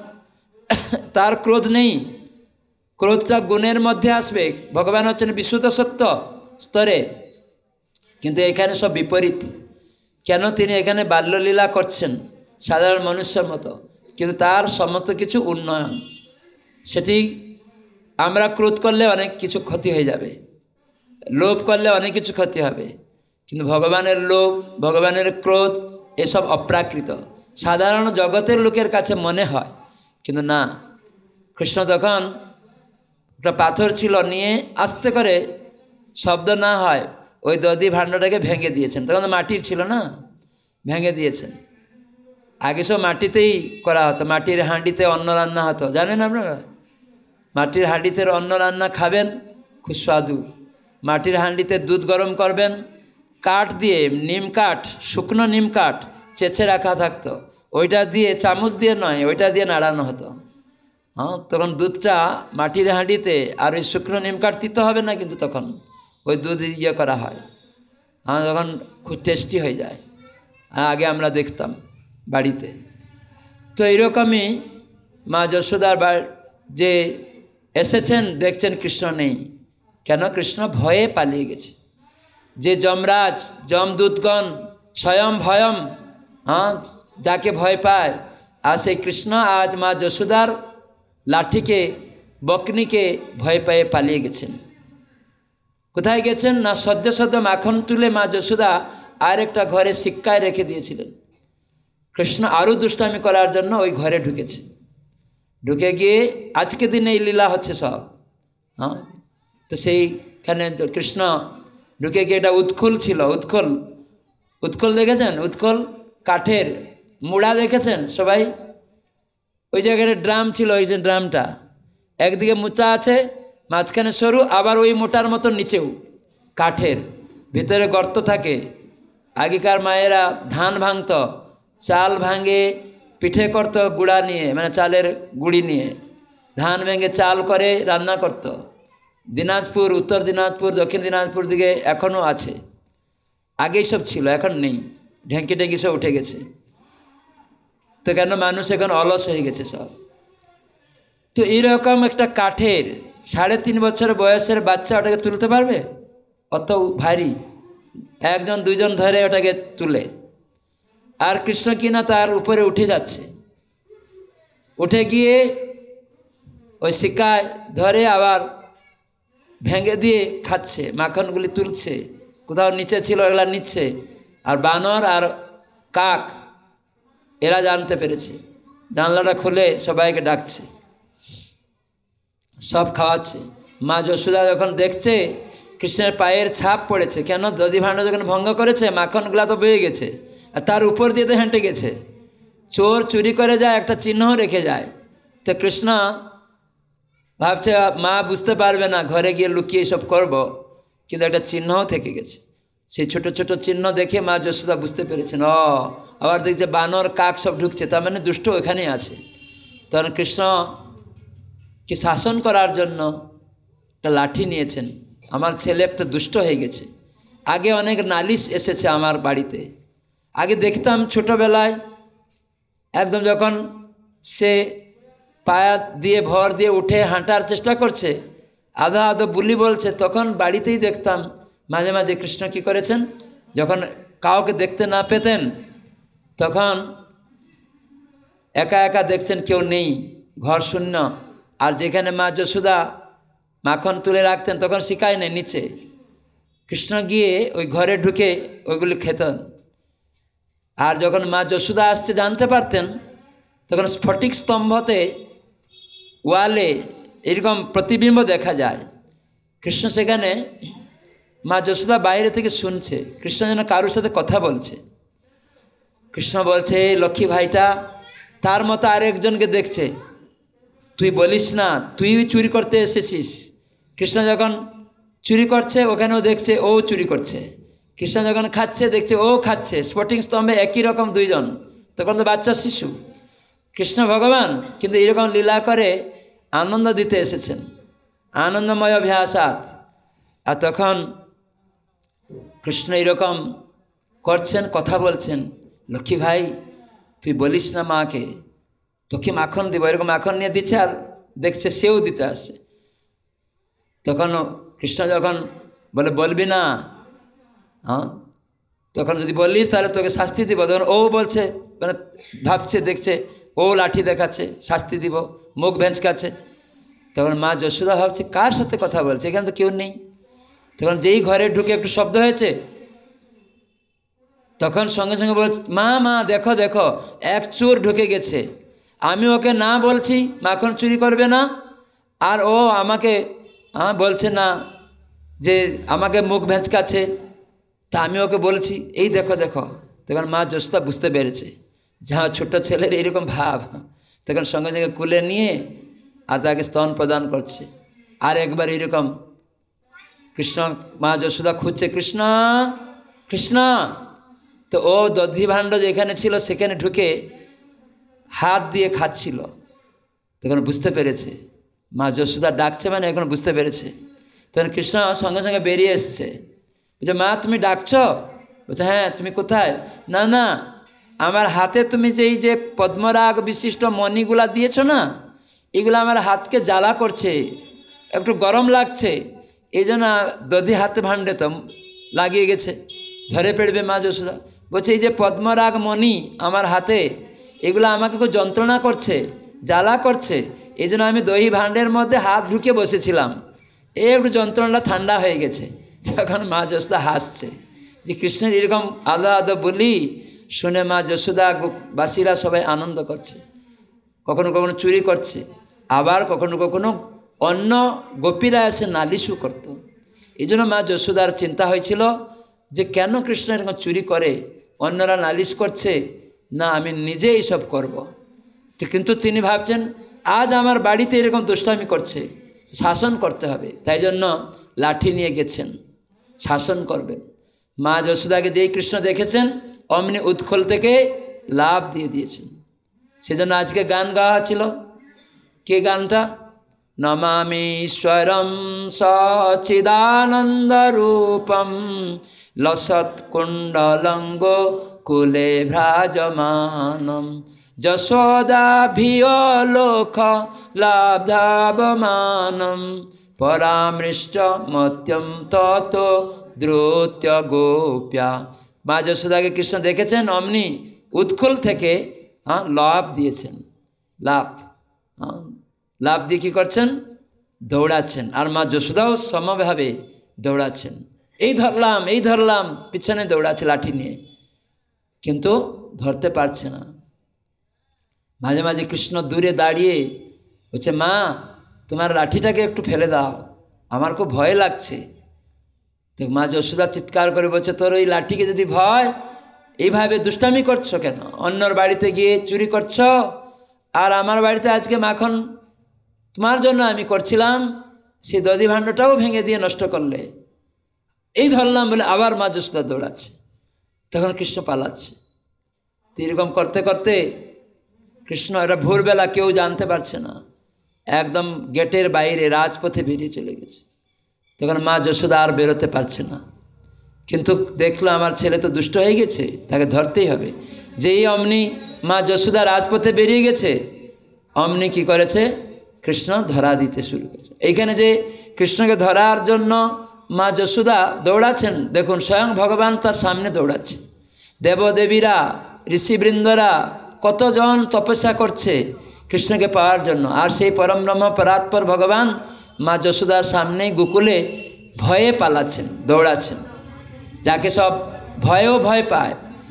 তার ক্রোধ নেই, ক্রোধটা গুণের মধ্যে আসবে। ভগবান হচ্ছেন বিশুদ্ধ সত্য স্তরে, কিন্তু এখানে সব বিপরীত। কেন? তিনি এখানে বাল্যলীলা করছেন সাধারণ মনুষ্যের মতো, কিন্তু তার সমস্ত কিছু উন্নয়ন। সেটি আমরা ক্রোধ করলে অনেক কিছু ক্ষতি হয়ে যাবে, লোভ করলে অনেক কিছু ক্ষতি হবে, কিন্তু ভগবানের লোভ, ভগবানের ক্রোধ এসব অপ্রাকৃত, সাধারণ জগতের লোকের কাছে মনে হয়, কিন্তু না। কৃষ্ণ তখন একটা পাথর ছিল, নিয়ে আস্তে করে শব্দ না হয় ওই দধি ভাণ্ডটাকে ভেঙে দিয়েছেন। তখন তো মাটির ছিল না, ভেঙে দিয়েছেন। আগে সব মাটিতেই করা হতো, মাটির হাঁড়িতে অন্ন রান্না হতো, জানেন আপনারা? মাটির হাঁড়িতে অন্ন রান্না খাবেন, খুব স্বাদু। মাটির হাঁড়িতে দুধ গরম করবেন, কাঠ দিয়ে, নিম কাঠ, শুকনো নিম কাঠ চেঁচে রাখা থাকতো, ওইটা দিয়ে, চামচ দিয়ে নয়, ওইটা দিয়ে নাড়ানো হতো। হ্যাঁ, তখন দুধটা মাটির হাঁড়িতে, আর ওই শুকনো নিম কাঠ দিতে হবে না, কিন্তু তখন ওই দুধ ইয়ে করা হয়, হ্যাঁ, তখন খুব টেস্টি হয়ে যায়। আগে আমরা দেখতাম বাড়িতে। তো এইরকমই মা যশোদার যে এসেছেন, দেখছেন কৃষ্ণ নেই। কেন? কৃষ্ণ ভয়ে পালিয়ে গেছে। যে যমরাজ, যমদূতগণ স্বয়ং ভয়ম, হ্যাঁ, যাকে ভয় পায়, আর সেই কৃষ্ণ আজ মা যশোদার লাঠিকে, বকনিকে ভয় পেয়ে পালিয়ে গেছেন। কোথায় গেছেন? না, সদ্য সদ্য মাখন তুলে মা যশোদা আর একটা ঘরে শিক্ষায় রেখে দিয়েছিলেন। কৃষ্ণ আরও দুষ্টামি করার জন্য ওই ঘরে ঢুকেছে। ঢুকে গিয়ে আজকে দিনে এই লীলা হচ্ছে সব। হ্যাঁ, তো সেইখানে কৃষ্ণ ঢুকে গিয়ে, এটা উৎকুল ছিল, উৎকুল, উৎকুল দেখেছেন? উৎকুল কাঠের মুড়া দেখেছেন সবাই? ওই জায়গায় ড্রাম ছিল, ওই যে ড্রামটা একদিকে মোটা আছে, মাঝখানে সরু, আবার ওই মোটার মতো নিচেও কাঠের, ভিতরে গর্ত থাকে। আগেকার মায়েরা ধান ভাঙত, চাল ভাঙে পিঠে করত গুঁড়া নিয়ে, মানে চালের গুঁড়ি নিয়ে ধান ভেঙে চাল করে রান্না করত। দিনাজপুর, উত্তর দিনাজপুর, দক্ষিণ দিনাজপুর দিকে এখনও আছে। আগেই সব ছিল, এখন নেই, ঢেঁকি ঢেঁকি সব উঠে গেছে। তো কেন? মানুষ এখন অলস হয়ে গেছে সব। তো এইরকম একটা কাঠের 3.5 বছর বয়সের বাচ্চা ওটাকে তুলতে পারবে? অত ভারী, একজন দুইজন ধরে ওটাকে তুলে। আর কৃষ্ণ কিনা তার উপরে উঠে যাচ্ছে, উঠে গিয়ে ওই শিকায় ধরে আবার ভেঙে দিয়ে খাচ্ছে, মাখনগুলি তুলছে, কোথাও নিচে ছিল এগুলা নিচ্ছে। আর বানর আর কাক এরা জানতে পেরেছে, জানলাটা খুলে সবাইকে ডাকছে, সব খাওয়াচ্ছে। মা যশোদা যখন দেখছে কৃষ্ণের পায়ের ছাপ পড়েছে, কেন? দধি ভাণ্ড যখন ভঙ্গ করেছে, মাখনগুলা তো বয়ে গেছে, আর তার উপর দিয়ে তো হেঁটে গেছে। চোর চুরি করে যায়, একটা চিহ্ন রেখে যায়। তো কৃষ্ণ ভাবছে মা বুঝতে পারবে না, ঘরে গিয়ে লুকিয়ে সব করব, কিন্তু একটা চিহ্নও থেকে গেছে। সেই ছোট ছোট চিহ্ন দেখে মা যশোদা বুঝতে পেরেছেন, আবার দেখছে বানর কাক সব ঢুকছে, তার মানে দুষ্ট ওখানেই আছে। তখন কৃষ্ণকে শাসন করার জন্য একটা লাঠি নিয়েছেন। আমার ছেলে একটা দুষ্ট হয়ে গেছে। আগে অনেক নালিশ এসেছে আমার বাড়িতে। আগে দেখতাম ছোটোবেলায়, একদম যখন সে পায়া দিয়ে ভর দিয়ে উঠে হাঁটার চেষ্টা করছে, আধা আধো বুলি বলছে, তখন বাড়িতেই দেখতাম মাঝে মাঝে কৃষ্ণ কী করেছেন, যখন কাউকে দেখতে না পেতেন তখন একা একা দেখছেন কেউ নেই, ঘর শূন্য। আর যেখানে মা যশোদা মাখন তুলে রাখতেন তখন শিখায় নেই নিচে, কৃষ্ণ গিয়ে ওই ঘরে ঢুকে ওইগুলি খেতেন। আর যখন মা যশোদা আসছে জানতে পারতেন, তখন স্ফটিক স্তম্ভতে ওয়ালে এরকম প্রতিবিম্ব দেখা যায়। কৃষ্ণ সেখানে, মা যশোদা বাইরে থেকে শুনছে কৃষ্ণ যেন কারোর সাথে কথা বলছে। কৃষ্ণ বলছে, লক্ষ্মী ভাইটা তার মতো আরেকজনকে দেখছে, তুই বলিস না তুই চুরি করতে এসেছিস। কৃষ্ণ যখন চুরি করছে ওখানেও দেখছে ও চুরি করছে। কৃষ্ণ যখন খাচ্ছে দেখছে ও খাচ্ছে। স্ফটিক স্তম্ভে একই রকম দুইজন, তখন তো বাচ্চা শিশু। কৃষ্ণ ভগবান কিন্তু এরকম লীলা করে আনন্দ দিতে এসেছেন, আনন্দময় অভ্যাসাত। আর তখন কৃষ্ণ এরকম করছেন, কথা বলছেন, লক্ষ্মী ভাই তুই বলিস না মাকে, তোকে মাখন দিব, এরকম মাখন নিয়ে দিচ্ছে আর দেখছে সেও দিতে আসছে। তখন কৃষ্ণ যখন বলে বলবি না, হ্যাঁ তখন যদি বলিস তাহলে তোকে শাস্তি দিব। তখন ও বলছে, মানে ভাবছে দেখছে ও লাঠি দেখাচ্ছে, শাস্তি দিব, মুখ ভেঁচকাচ্ছে। তখন মা যশোদা ভাবছে কার সাথে কথা বলছে, এখানে তো কেউ নেই। তখন যেই ঘরে ঢুকে একটু শব্দ হয়েছে, তখন সঙ্গে সঙ্গে বলছে, মা মা দেখো দেখো এক চোর ঢুকে গেছে, আমি ওকে না বলছি মাখন চুরি করবে না, আর ও আমাকে বলছে না যে আমাকে মুখ ভেঁচকাচ্ছে, তা আমি ওকে বলছি, এই দেখো দেখো। তখন মা যশোদা বুঝতে পেরেছে যা ছোট ছেলের এরকম ভাব, তখন সঙ্গে সঙ্গে কুলে নিয়ে আর তাকে স্তন প্রদান করছে। আর একবার এরকম কৃষ্ণ, মা যশোদা খুঁজছে কৃষ্ণ কৃষ্ণ, তো ও দধি ভাণ্ড যেখানে ছিল সেখানে ঢুকে হাত দিয়ে খাচ্ছিল। তখন বুঝতে পেরেছে মা যশোদা ডাকছে, মানে এখন বুঝতে পেরেছে। তখন কৃষ্ণ সঙ্গে সঙ্গে বেরিয়ে এসছে, বলছে মা তুমি ডাকছ? বলছে হ্যাঁ, তুমি কোথায়? না না, আমার হাতে তুমি যে এই যে পদ্মরাগ বিশিষ্ট মণিগুলা দিয়েছ না, এগুলো আমার হাতকে জ্বালা করছে, একটু গরম লাগছে, এই জন্য দধি হাতে ভাণ্ডে তো লাগিয়ে গেছে, ধরে পড়বে মা যশোদা। বলছে এই যে পদ্মরাগ মণি আমার হাতে, এগুলো আমাকে খুব যন্ত্রণা করছে, জ্বালা করছে, এই জন্য আমি দহি ভাণ্ডের মধ্যে হাত ঢুকে বসেছিলাম, এই একটু যন্ত্রণাটা ঠান্ডা হয়ে গেছে। তখন মা যশোদা হাসছে যে কৃষ্ণের এরকম আদো আদো বলি শুনে মা যশোদা বাসীরা সবাই আনন্দ করছে। কখনো কখনো চুরি করছে, আবার কখনো কখনো অন্য গোপীরা এসে নালিশও করত। এই জন্য মা যশোদার চিন্তা হয়েছিল যে কেন কৃষ্ণ এরকম চুরি করে, অন্যরা নালিশ করছে, না আমি নিজে এইসব করব। কিন্তু তিনি ভাবছেন আজ আমার বাড়িতে এরকম দুষ্টামি করছে, শাসন করতে হবে, তাই জন্য লাঠি নিয়ে গেছেন, শাসন করবেন। মা যশোদাকে যেই কৃষ্ণ দেখেছেন অমনি উৎকল থেকে লাভ দিয়ে দিয়েছেন। সেজন্য আজকে গান গাওয়া ছিল। কে গানটা? নমামি ঈশ্বরম সচিদানন্দ রূপম লসৎ কুণ্ডলঙ্গ কুলে ভ্রাজমানম যশোদাভিয় লোক লাভাবমানম পরামৃষ্ট মত্যম তত দ্রুত্য গোপ্যা। মা যশোদাকে কৃষ্ণ দেখেছেন, অমনি উৎকল থেকে লাভ দিয়েছেন। লাভ দিয়ে কী করছেন? দৌড়াচ্ছেন। আর মা যশোদাও সমভাবে দৌড়াচ্ছেন, এই ধরলাম এই ধরলাম, পিছনে দৌড়াচ্ছে লাঠি নিয়ে, কিন্তু ধরতে পারছে না। মাঝে মাঝে কৃষ্ণ দূরে দাঁড়িয়ে বলছে মা তোমার লাঠিটাকে একটু ফেলে দাও, আমার খুব ভয় লাগছে। তো মা যশোদা চিৎকার করে বলছে তোর ওই লাঠিকে যদি ভয়, এইভাবে দুষ্টামি করছো কেন? অন্যর বাড়িতে গিয়ে চুরি করছো, আর আমার বাড়িতে আজকে মাখন তোমার জন্য আমি করছিলাম, সেই দধি ভাণ্ডটাও ভেঙে দিয়ে নষ্ট করলে। এই ধরলাম বলে আবার মা যশোদা দৌড়াচ্ছে, তখন কৃষ্ণ পালাচ্ছে। তো এরকম করতে করতে কৃষ্ণ, এটা ভোরবেলা কেউ জানতে পারছে না, একদম গেটের বাইরে রাজপথে বেরিয়ে চলে গেছে। তখন মা যশোদা আর বেরোতে পারছে না, কিন্তু দেখলো আমার ছেলে তো দুষ্ট হয়ে গেছে, তাকে ধরতেই হবে। যেই অমনি মা যশোদা রাজপথে বেরিয়ে গেছে, অমনি কি করেছে? কৃষ্ণ ধরা দিতে শুরু করেছে। এইখানে যে কৃষ্ণকে ধরার জন্য মা যশোদা দৌড়াচ্ছেন, দেখুন স্বয়ং ভগবান তার সামনে দৌড়াচ্ছে। দেবদেবীরা, ঋষিবৃন্দরা কতজন তপস্যা করছে কৃষ্ণকে পাওয়ার জন্য, আর সেই পরম ব্রহ্ম পরাৎপর ভগবান মা যশোদার সামনে গোকুলে ভয়ে পালাচ্ছেন, দৌড়াচ্ছেন। যাকে সব ভয়েও ভয় পায়,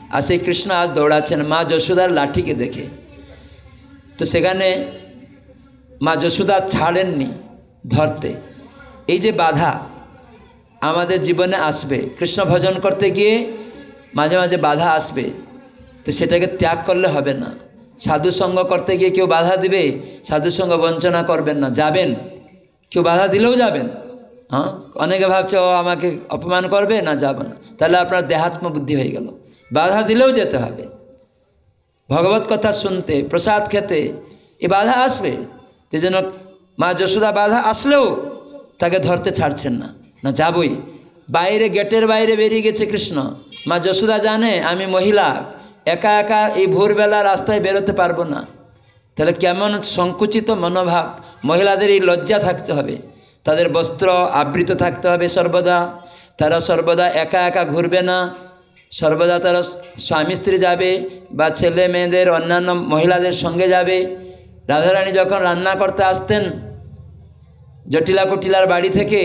আর সেই কৃষ্ণ আজ দৌড়াচ্ছেন মা যশোদার লাঠিকে দেখে। তো সেখানে মা যশোদা ছাড়েননি ধরতে। এই যে বাধা আমাদের জীবনে আসবে, কৃষ্ণ ভজন করতে গিয়ে মাঝে মাঝে বাধা আসবে, তো সেটাকে ত্যাগ করলে হবে না। সাধুসঙ্গ করতে গিয়ে কেউ বাধা দিবে, সাধুসঙ্গ বঞ্চনা করবেন না, যাবেন। কেউ বাধা দিলেও যাবেন। হ্যাঁ, অনেকে ভাবছে ও আমাকে অপমান করবে, না যাব না, তাহলে আপনার দেহাত্ম বুদ্ধি হয়ে গেল। বাধা দিলেও যেতে হবে। ভগবত কথা শুনতে, প্রসাদ খেতে এই বাধা আসবে। সেই জন্য মা যশোদা বাধা আসলেও তাকে ধরতে ছাড়ছেন না, না যাবই। বাইরে গেটের বাইরে বেরিয়ে গেছে কৃষ্ণ। মা যশোদা জানে আমি মহিলা, একা একা এই ভোরবেলা রাস্তায় বেরোতে পারবো না। তাহলে কেমন সংকুচিত মনোভাব। মহিলাদের এই লজ্জা থাকতে হবে, তাদের বস্ত্র আবৃত থাকতে হবে সর্বদা। তারা সর্বদা একা একা ঘুরবে না, সর্বদা তারা স্বামী স্ত্রী যাবে বা ছেলে মেয়েদের অন্যান্য মহিলাদের সঙ্গে যাবে। রাধারানী যখন রান্না করতে আসতেন জটিলা কুটিলার বাড়ি থেকে,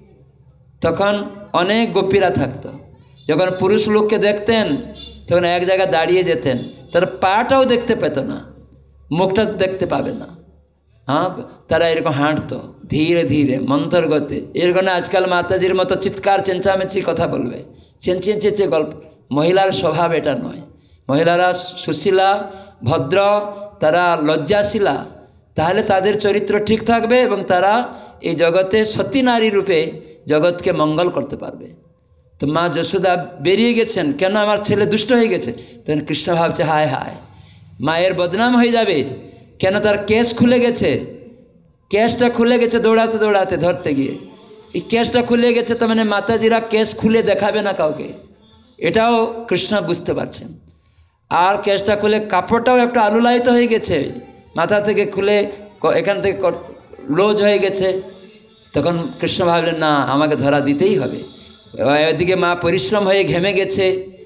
তখন অনেক গোপীরা থাকতো। যখন পুরুষ লোককে দেখতেন তখন এক জায়গায় দাঁড়িয়ে যেতেন, তার পাটাও দেখতে পেত না, মুখটা দেখতে পাবে না। হ্যাঁ, তারা এরকম হাঁটতো ধীরে ধীরে মন্থর গতি। এরকম আজকাল মাতাজির মতো চিৎকার চেঁচামেচি কথা বলবে, চেঁচিয়ে চেঁচিয়ে গল্প। মহিলার স্বভাব এটা নয়। মহিলারা সুশীলা, ভদ্র, তারা লজ্জাশীলা, তাহলে তাদের চরিত্র ঠিক থাকবে এবং তারা এই জগতে সতী নারী রূপে জগৎকে মঙ্গল করতে পারবে। তো মা যশোদা বেরিয়ে গেছেন, কেন আমার ছেলে দুষ্ট হয়ে গেছে। তখন কৃষ্ণ ভাবছে হায় হায়, মায়ের বদনাম হয়ে যাবে, কেন তার কেস খুলে গেছে। কেসটা খুলে গেছে দৌড়াতে দৌড়াতে ধরতে গিয়ে। এই কেসটা খুলে গেছে, তার মানে মাতাজিরা কেস খুলে দেখাবে না কাউকে, এটাও কৃষ্ণ বুঝতে পারছেন। আর কেসটা খুলে কাপড়টাও একটা আলুলায়িত হয়ে গেছে, মাথা থেকে খুলে এখান থেকে লোজ হয়ে গেছে। তখন কৃষ্ণ ভাবলেন না, আমাকে ধরা দিতেই হবে। ওইদিকে মা পরিশ্রম হয়ে ঘেমে গেছে।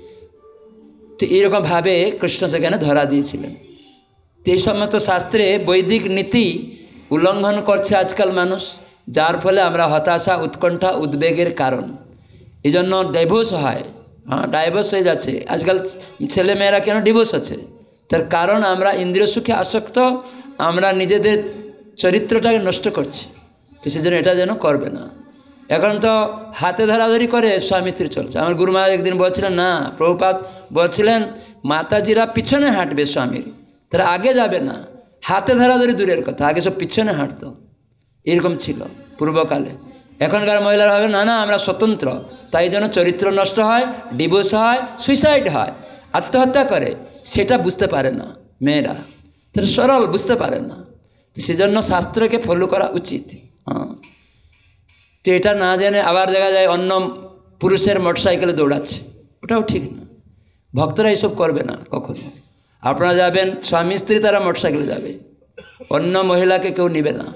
তো এইরকমভাবে কৃষ্ণ সেখানে ধরা দিয়েছিলেন। তো এই সমস্ত শাস্ত্রে বৈদিক নীতি উল্লঙ্ঘন করছে আজকাল মানুষ, যার ফলে আমরা হতাশা, উৎকণ্ঠা, উদ্বেগের কারণ। এই জন্য ডাইভোর্স হয়। হ্যাঁ, ডাইভোর্স হয়ে যাচ্ছে আজকাল। ছেলে মেয়েরা কেন ডিভোর্স হচ্ছে? তার কারণ আমরা ইন্দ্রিয় সুখে আসক্ত, আমরা নিজেদের চরিত্রটাকে নষ্ট করছি। তো সেজন্য এটা যেন করবে না। এখন তো হাতে ধরাধরি করে স্বামী স্ত্রী চলছে। আমার গুরু মহারাজ একদিন বলছিলেন, না প্রভুপাদ বলছিলেন মাতাজিরা পিছনে হাঁটবে স্বামীর, তারা আগে যাবে না। হাতে ধরাধরি দূরের কথা, আগে সব পিছনে হাঁটতো। এরকম ছিল পূর্বকালে। এখনকার মহিলারা হবে না, না আমরা স্বতন্ত্র, তাই জন্য চরিত্র নষ্ট হয়, ডিভোর্স হয়, সুইসাইড হয়, আত্মহত্যা করে। সেটা বুঝতে পারে না মেয়েরা, তারা সরল বুঝতে পারে না। তো সেজন্য শাস্ত্রকে ফলো করা উচিত। হ্যাঁ, তো এটা না জেনে আবার দেখা যায় অন্য পুরুষের মোটরসাইকেলে দৌড়াচ্ছে, ওটাও ঠিক না। ভক্তরা এসব করবে না কখনো। আপনারা যাবেন স্বামী স্ত্রী, তারা মোটরসাইকেলে যাবে, অন্য মহিলাকে কেউ নেবে না।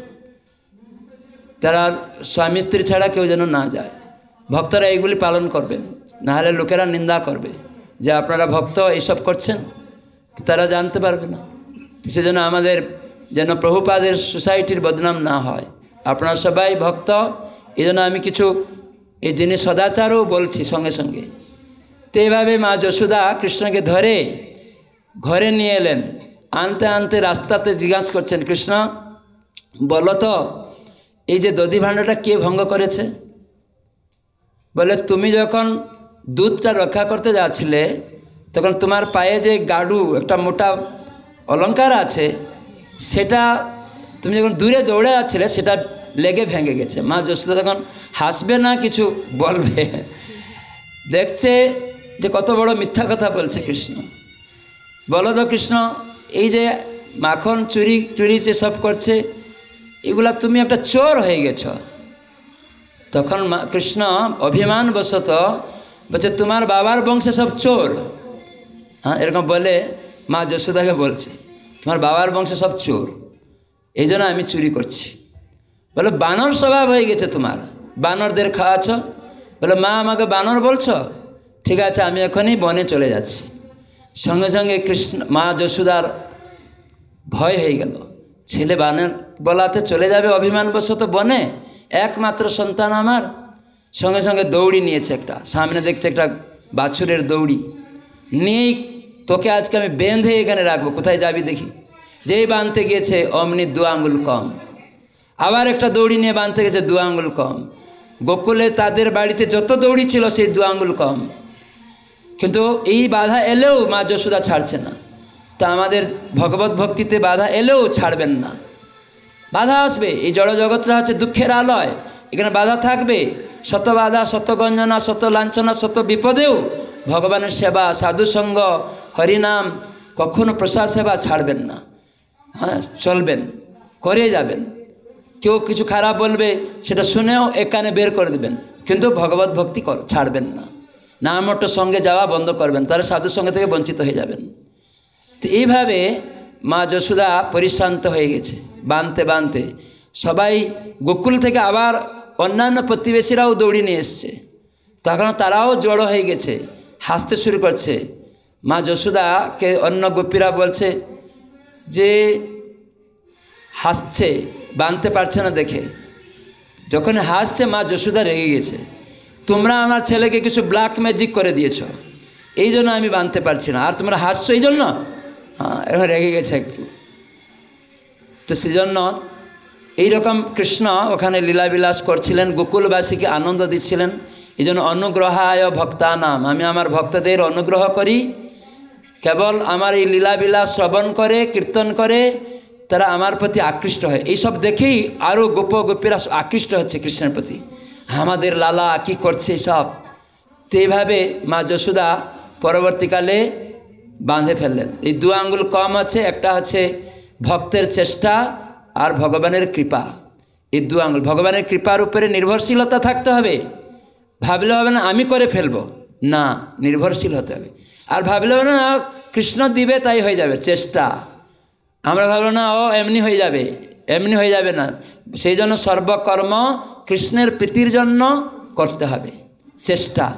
তারা স্বামী স্ত্রী ছাড়া কেউ যেন না যায়। ভক্তরা এইগুলি পালন করবেন, নাহলে লোকেরা নিন্দা করবে যে আপনারা ভক্ত এইসব করছেন, তারা জানতে পারবে না। সেজন্য আমাদের যেন প্রভুপাদের সোসাইটির বদনাম না হয়। আপনারা সবাই ভক্ত, এই জন্য আমি কিছু এই জিনিস সদাচারও বলছি সঙ্গে সঙ্গে। তো এইভাবে মা যশোদা কৃষ্ণকে ধরে ঘরে নিয়ে এলেন। আনতে আনতে রাস্তাতে জিজ্ঞাসা করছেন, কৃষ্ণ বলো তো এই যে দধি ভাণ্ডটা কে ভঙ্গ করেছে? বলে তুমি যখন দুধটা রক্ষা করতে যাচ্ছিলে তখন তোমার পায়ে যে গাডু একটা মোটা অলঙ্কার আছে, সেটা তুমি যখন দূরে দৌড়ে যাচ্ছিলে সেটা লেগে ভেঙে গেছে। মা যশোদা তখন হাসবে না কিছু বলবে, দেখছে যে কত বড় মিথ্যা কথা বলছে কৃষ্ণ। বলো তো কৃষ্ণ, এই যে মাখন চুরি চুরি যে সব করছে, এগুলা তুমি একটা চোর হয়ে গেছ। তখন কৃষ্ণ অভিমানবশত বলছে তোমার বাবার বংশে সব চোর। হ্যাঁ, এরকম বলে মা যশোদাকে বলছে তোমার বাবার বংশে সব চোর, এই জন্য আমি চুরি করছি। বলে বানর স্বভাব হয়ে গেছে তোমার, বানরদের খাওয়াচ্ছ। বলে মা আমাকে বানর বলছো, ঠিক আছে আমি এখনই বনে চলে যাচ্ছি। সঙ্গে সঙ্গে কৃষ্ণ মা যশোদার ভয় হয়ে গেল, ছেলে বানর বলাতে চলে যাবে অভিমানবশত বনে, একমাত্র সন্তান আমার। সঙ্গে সঙ্গে দৌড়ি নিয়েছে একটা, সামনে দেখছে একটা বাছুরের দৌড়ি, নিয়েই তোকে আজকে আমি বেঁধে এখানে রাখবো, কোথায় যাবি দেখি। যেই বাঁধতে গিয়েছে অমনি 2 আঙ্গুল কম। আবার একটা দড়ি নিয়ে বাঁধতে গেছে, 2 আঙ্গুল কম। গোকুলে তাদের বাড়িতে যত দড়ি ছিল সেই 2 আঙ্গুল কম। কিন্তু এই বাধা এলেও মা যশোদা ছাড়ছে না। তা আমাদের ভগবত ভক্তিতে বাধা এলেও ছাড়বেন না। বাধা আসবে, এই জড় জগৎটা হচ্ছে দুঃখের আলয়, এখানে বাধা থাকবে। শত বাধা, শত গঞ্জনা, শত লাঞ্ছনা, শত বিপদেও ভগবানের সেবা, সাধুসঙ্গ, হরিনাম, কখনো প্রসাদ সেবা ছাড়বেন না। হ্যাঁ, চলবেন, করে যাবেন। কেউ কিছু খারাপ বলবে সেটা শুনেও এক কানে বের করে দেবেন, কিন্তু ভগবত ভক্তি ছাড়বেন না। নামট্ট সঙ্গে যাওয়া বন্ধ করবেন, তাহলে সাধু সঙ্গে থেকে বঞ্চিত হয়ে যাবেন। তো এইভাবে মা যশোদা পরিশ্রান্ত হয়ে গেছে বাঁধতে বাঁধতে। সবাই গোকুল থেকে আবার অন্যান্য প্রতিবেশীরাও দৌড়ি নিয়ে এসছে, তখন তারাও জড়ো হয়ে গেছে, হাসতে শুরু করছে। মা যশোদাকে অন্য গোপীরা বলছে যে হাসছে, বাঁধতে পারছে না দেখে। যখন হাসছে মা যশোদা রেগে গেছে, তোমরা আমার ছেলেকে কিছু ব্ল্যাক ম্যাজিক করে দিয়েছ, এই জন্য আমি বাঁধতে পারছি না, আর তোমরা হাসছো এই জন্য। হ্যাঁ, এখন রেগে গেছে একটু। তো সেজন্য এইরকম কৃষ্ণ ওখানে লীলাবিলাস করছিলেন, গোকুলবাসীকে আনন্দ দিচ্ছিলেন। এই জন্য অনুগ্রহায় ভক্তানাম, আমি আমার ভক্তদের অনুগ্রহ করি। কেবল আমার এই লীলাবিলাস শ্রবণ করে, কীর্তন করে তারা আমার প্রতি আকৃষ্ট হয়। এইসব দেখেই আরও গোপীরা আকৃষ্ট হচ্ছে কৃষ্ণের প্রতি। আমাদের লালা কী করছে সব। তো এইভাবে মা যশোদা পরবর্তীকালে বাঁধে ফেললেন। এই 2 আঙ্গুল কম আছে, একটা হচ্ছে ভক্তের চেষ্টা আর ভগবানের কৃপা। এই 2 আঙ্গুল ভগবানের কৃপার উপরে নির্ভরশীলতা থাকতে হবে। ভাবলে হবে না আমি করে ফেলবো, না, নির্ভরশীল হতে হবে। আর ভাবলে হবে না কৃষ্ণ দিবে তাই হয়ে যাবে, চেষ্টা। আমরা ভাবলো না ও এমনি হয়ে যাবে, এমনি হয়ে যাবে না। সেই জন্য সর্বকর্ম কৃষ্ণের প্রীতির জন্য করতে হবে, চেষ্টা।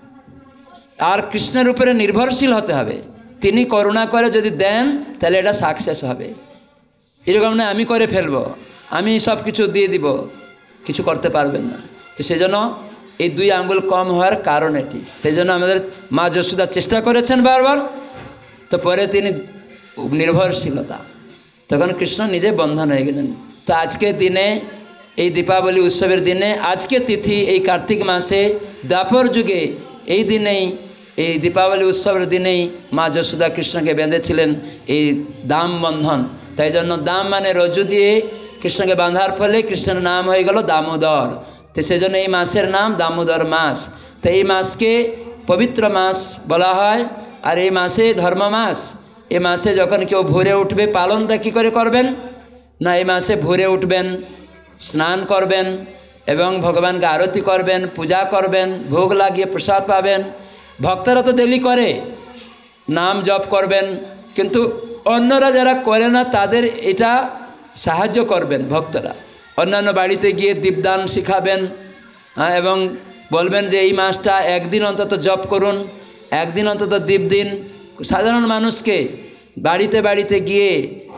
আর কৃষ্ণের উপরে নির্ভরশীল হতে হবে। তিনি করুণা করে যদি দেন তাহলে এটা সাকসেস হবে। এরকম না আমি করে ফেলবো, আমি সব কিছু দিয়ে দিব, কিছু করতে পারবেন না। তো সেই জন্য এই 2 আঙ্গুল কম হওয়ার কারণ এটি। সেই জন্য আমাদের মা যশোদা চেষ্টা করেছেন বারবার, তো পরে তিনি নির্ভরশীলতা, তখন কৃষ্ণ নিজে বন্ধন হয়ে গেলেন। তো আজকের দিনে এই দীপাবলি উৎসবের দিনে, আজকে তিথি এই কার্তিক মাসে দ্বাপর যুগে এই দিনেই, এই দীপাবলি উৎসবের দিনেই মা যশোদা কৃষ্ণকে বেঁধেছিলেন এই দাম বন্ধন। তাই জন্য দাম মানে রজ্জু দিয়ে কৃষ্ণকে বাঁধার ফলে কৃষ্ণের নাম হয়ে গেল দামোদর। তো সেই জন্য এই মাসের নাম দামোদর মাস। তো এই মাসকে পবিত্র মাস বলা হয়। আর এই মাসে ধর্ম মাস। এই মাসে যখন কেউ ভোরে উঠবে, পালনটা কী করে করবেন না, এই মাসে ভোরে উঠবেন, স্নান করবেন এবং ভগবানকে আরতি করবেন, পূজা করবেন, ভোগ লাগিয়ে প্রসাদ পাবেন। ভক্তরা তো ডেলি করে, নাম জপ করবেন, কিন্তু অন্যরা যারা করে না তাদের এটা সাহায্য করবেন ভক্তরা। অন্যান্য বাড়িতে গিয়ে দীপদান শিখাবেন এবং বলবেন যে এই মাসটা একদিন অন্তত জপ করুন, একদিন অন্তত দীপ দিন। সাধারণ মানুষকে বাড়িতে বাড়িতে গিয়ে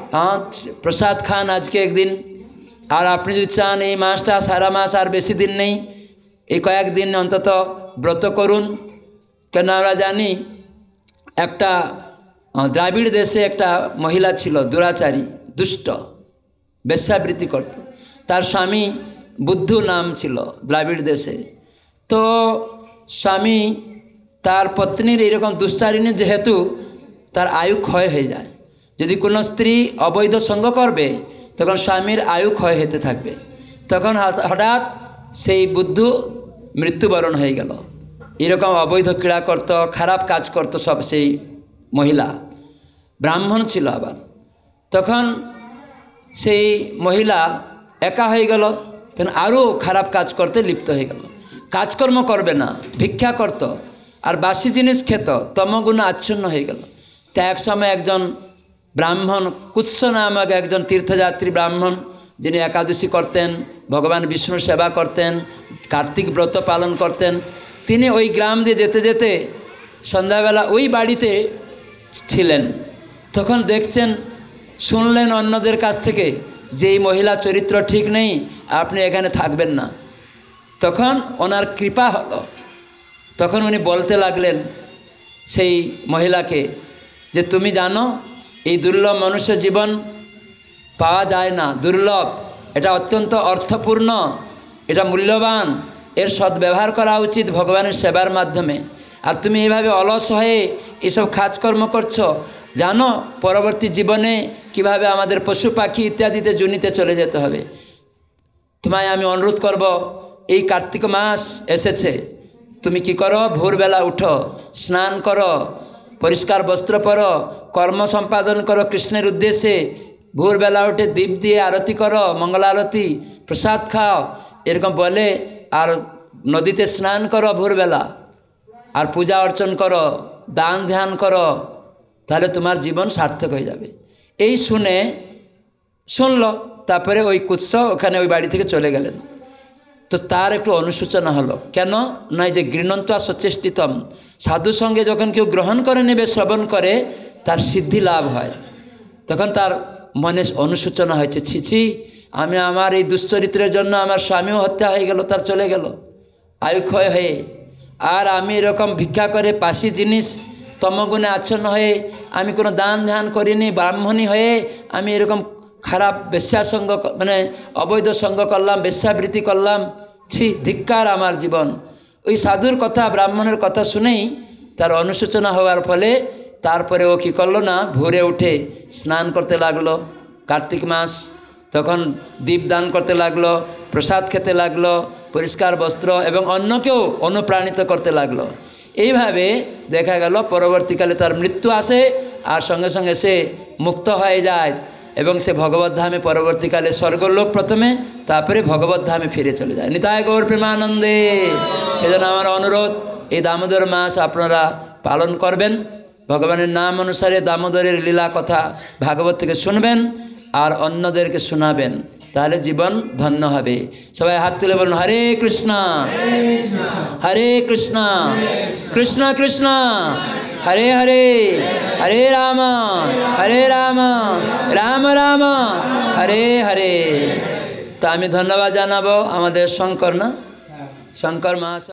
প্রসাদ খান আজকে একদিন। আর আপনি যদি চান এই মাসটা সারা মাস আর বেশি দিন নেই, এই কয়েকদিন অন্তত ব্রত করুন। কেন আমরা জানি একটা দ্রাবিড় দেশে একটা মহিলা ছিল, দুরাচারী, দুষ্ট, বেশ্যাবৃত্তি করত। তার স্বামী বুদ্ধু নাম ছিল দ্রাবিড় দেশে। তো স্বামী তার পত্নীর এরকম দুশ্চারিণী যেহেতু তার আয়ু ক্ষয় হয়ে যায়। যদি কোনো স্ত্রী অবৈধ সঙ্গ করবে তখন স্বামীর আয়ু ক্ষয় হতে থাকবে। তখন হঠাৎ সেই বুদ্ধু মৃত্যুবরণ হয়ে গেল। এরকম অবৈধ ক্রীড়া করত, খারাপ কাজ করত সব। সেই মহিলা ব্রাহ্মণ ছিল আবার। তখন সেই মহিলা একা হয়ে গেল, তখন আরও খারাপ কাজ করতে লিপ্ত হয়ে গেল। কাজকর্ম করবে না, ভিক্ষা করত আর বাসি জিনিস খেত, তমগুণ আচ্ছন্ন হয়ে গেল। তা এক সময় একজন ব্রাহ্মণ, কুৎস নামক একজন তীর্থযাত্রী ব্রাহ্মণ, যিনি একাদশী করতেন, ভগবান বিষ্ণুর সেবা করতেন, কার্তিক ব্রত পালন করতেন, তিনি ওই গ্রাম দিয়ে যেতে যেতে সন্ধ্যাবেলা ওই বাড়িতে ছিলেন। তখন দেখছেন, শুনলেন অন্যদের কাছ থেকে যে এই মহিলা চরিত্র ঠিক নেই, আপনি এখানে থাকবেন না। তখন ওনার কৃপা হলো। তখন উনি বলতে লাগলেন সেই মহিলাকে যে তুমি জানো এই দুর্লভ মনুষ্য জীবন পাওয়া যায় না, দুর্লভ, এটা অত্যন্ত অর্থপূর্ণ, এটা মূল্যবান, এর সদ্ব্যবহার করা উচিত ভগবানের সেবার মাধ্যমে। আর তুমি এভাবে অলস হয়ে এইসব কাজকর্ম করছো, জানো পরবর্তী জীবনে কিভাবে আমাদের পশু পাখি ইত্যাদিতে জুনিতে চলে যেতে হবে। তোমায় আমি অনুরোধ করব, এই কার্তিক মাস এসেছে, তুমি কি করো, ভোরবেলা উঠো, স্নান করো, পরিষ্কার বস্ত্র পরো, কর্ম সম্পাদন করো কৃষ্ণের উদ্দেশ্যে, ভোরবেলা উঠে দীপ দিয়ে আরতি করো, মঙ্গল আরতি, প্রসাদ খাও, এরকম বলে, আর নদীতে স্নান করো ভোরবেলা, আর পূজা অর্চন করো, দান ধ্যান করো, তাহলে তোমার জীবন সার্থক হয়ে যাবে। এই শুনলো, তারপরে ওই কুৎস ওখানে ওই বাড়ি থেকে চলে গেলেন। তো তার একটু অনুশোচনা হলো, কেন নয় যে গৃহণত্বা সচেষ্টিতম, সাধু সঙ্গে যখন কেউ গ্রহণ করে নেবে, শ্রবণ করে, তার সিদ্ধি লাভ হয়। তখন তার মনে অনুশোচনা হয়েছে, ছিছি আমি আমার এই দুশ্চরিত্রের জন্য আমার স্বামীও হত্যা হয়ে গেল, তার চলে গেল আয়ুক্ষয় হয়ে, আর আমি এরকম ভিক্ষা করে পাশি জিনিস তমগুণে আচ্ছন্ন হয়ে, আমি কোনো দান ধ্যান করিনি, ব্রাহ্মণী হয়ে আমি এরকম খারাপ বেশ্যাসঙ্গ মানে অবৈধ সঙ্গ করলাম, বেশ্যাবৃত্তি করলাম, ছি ধিক্কার আমার জীবন। ওই সাধুর কথা, ব্রাহ্মণের কথা শুনেই তার অনুশোচনা হওয়ার ফলে তারপরে ও কী করলো না, ভোরে উঠে স্নান করতে লাগলো, কার্তিক মাস, তখন দীপদান করতে লাগলো, প্রসাদ খেতে লাগলো, পরিষ্কার বস্ত্র এবং অন্যকেও অনুপ্রাণিত করতে লাগলো। এইভাবে দেখা গেল পরবর্তীকালে তার মৃত্যু আসে, আর সঙ্গে সঙ্গে সে মুক্ত হয়ে যায় এবং সে ভগবত ধামে পরবর্তীকালে স্বর্গলোক প্রথমে, তারপরে ভগবত ধামে ফিরে চলে যায়। নিতাই গৌর প্রেমানন্দে। সেজন্য আমার অনুরোধ, এই দামোদর মাস আপনারা পালন করবেন, ভগবানের নাম অনুসারে দামোদরের লীলা কথা ভাগবত থেকে শুনবেন আর অন্যদেরকে শোনাবেন, তাহলে জীবন ধন্য হবে। সবাই হাত তুলে বলুন, হরে কৃষ্ণ হরে কৃষ্ণ কৃষ্ণ কৃষ্ণ হরে হরে, হরে রাম রাম রাম হরে হরে। তা আমি ধন্যবাদ জানাবো আমাদের শঙ্কর মহাশয়।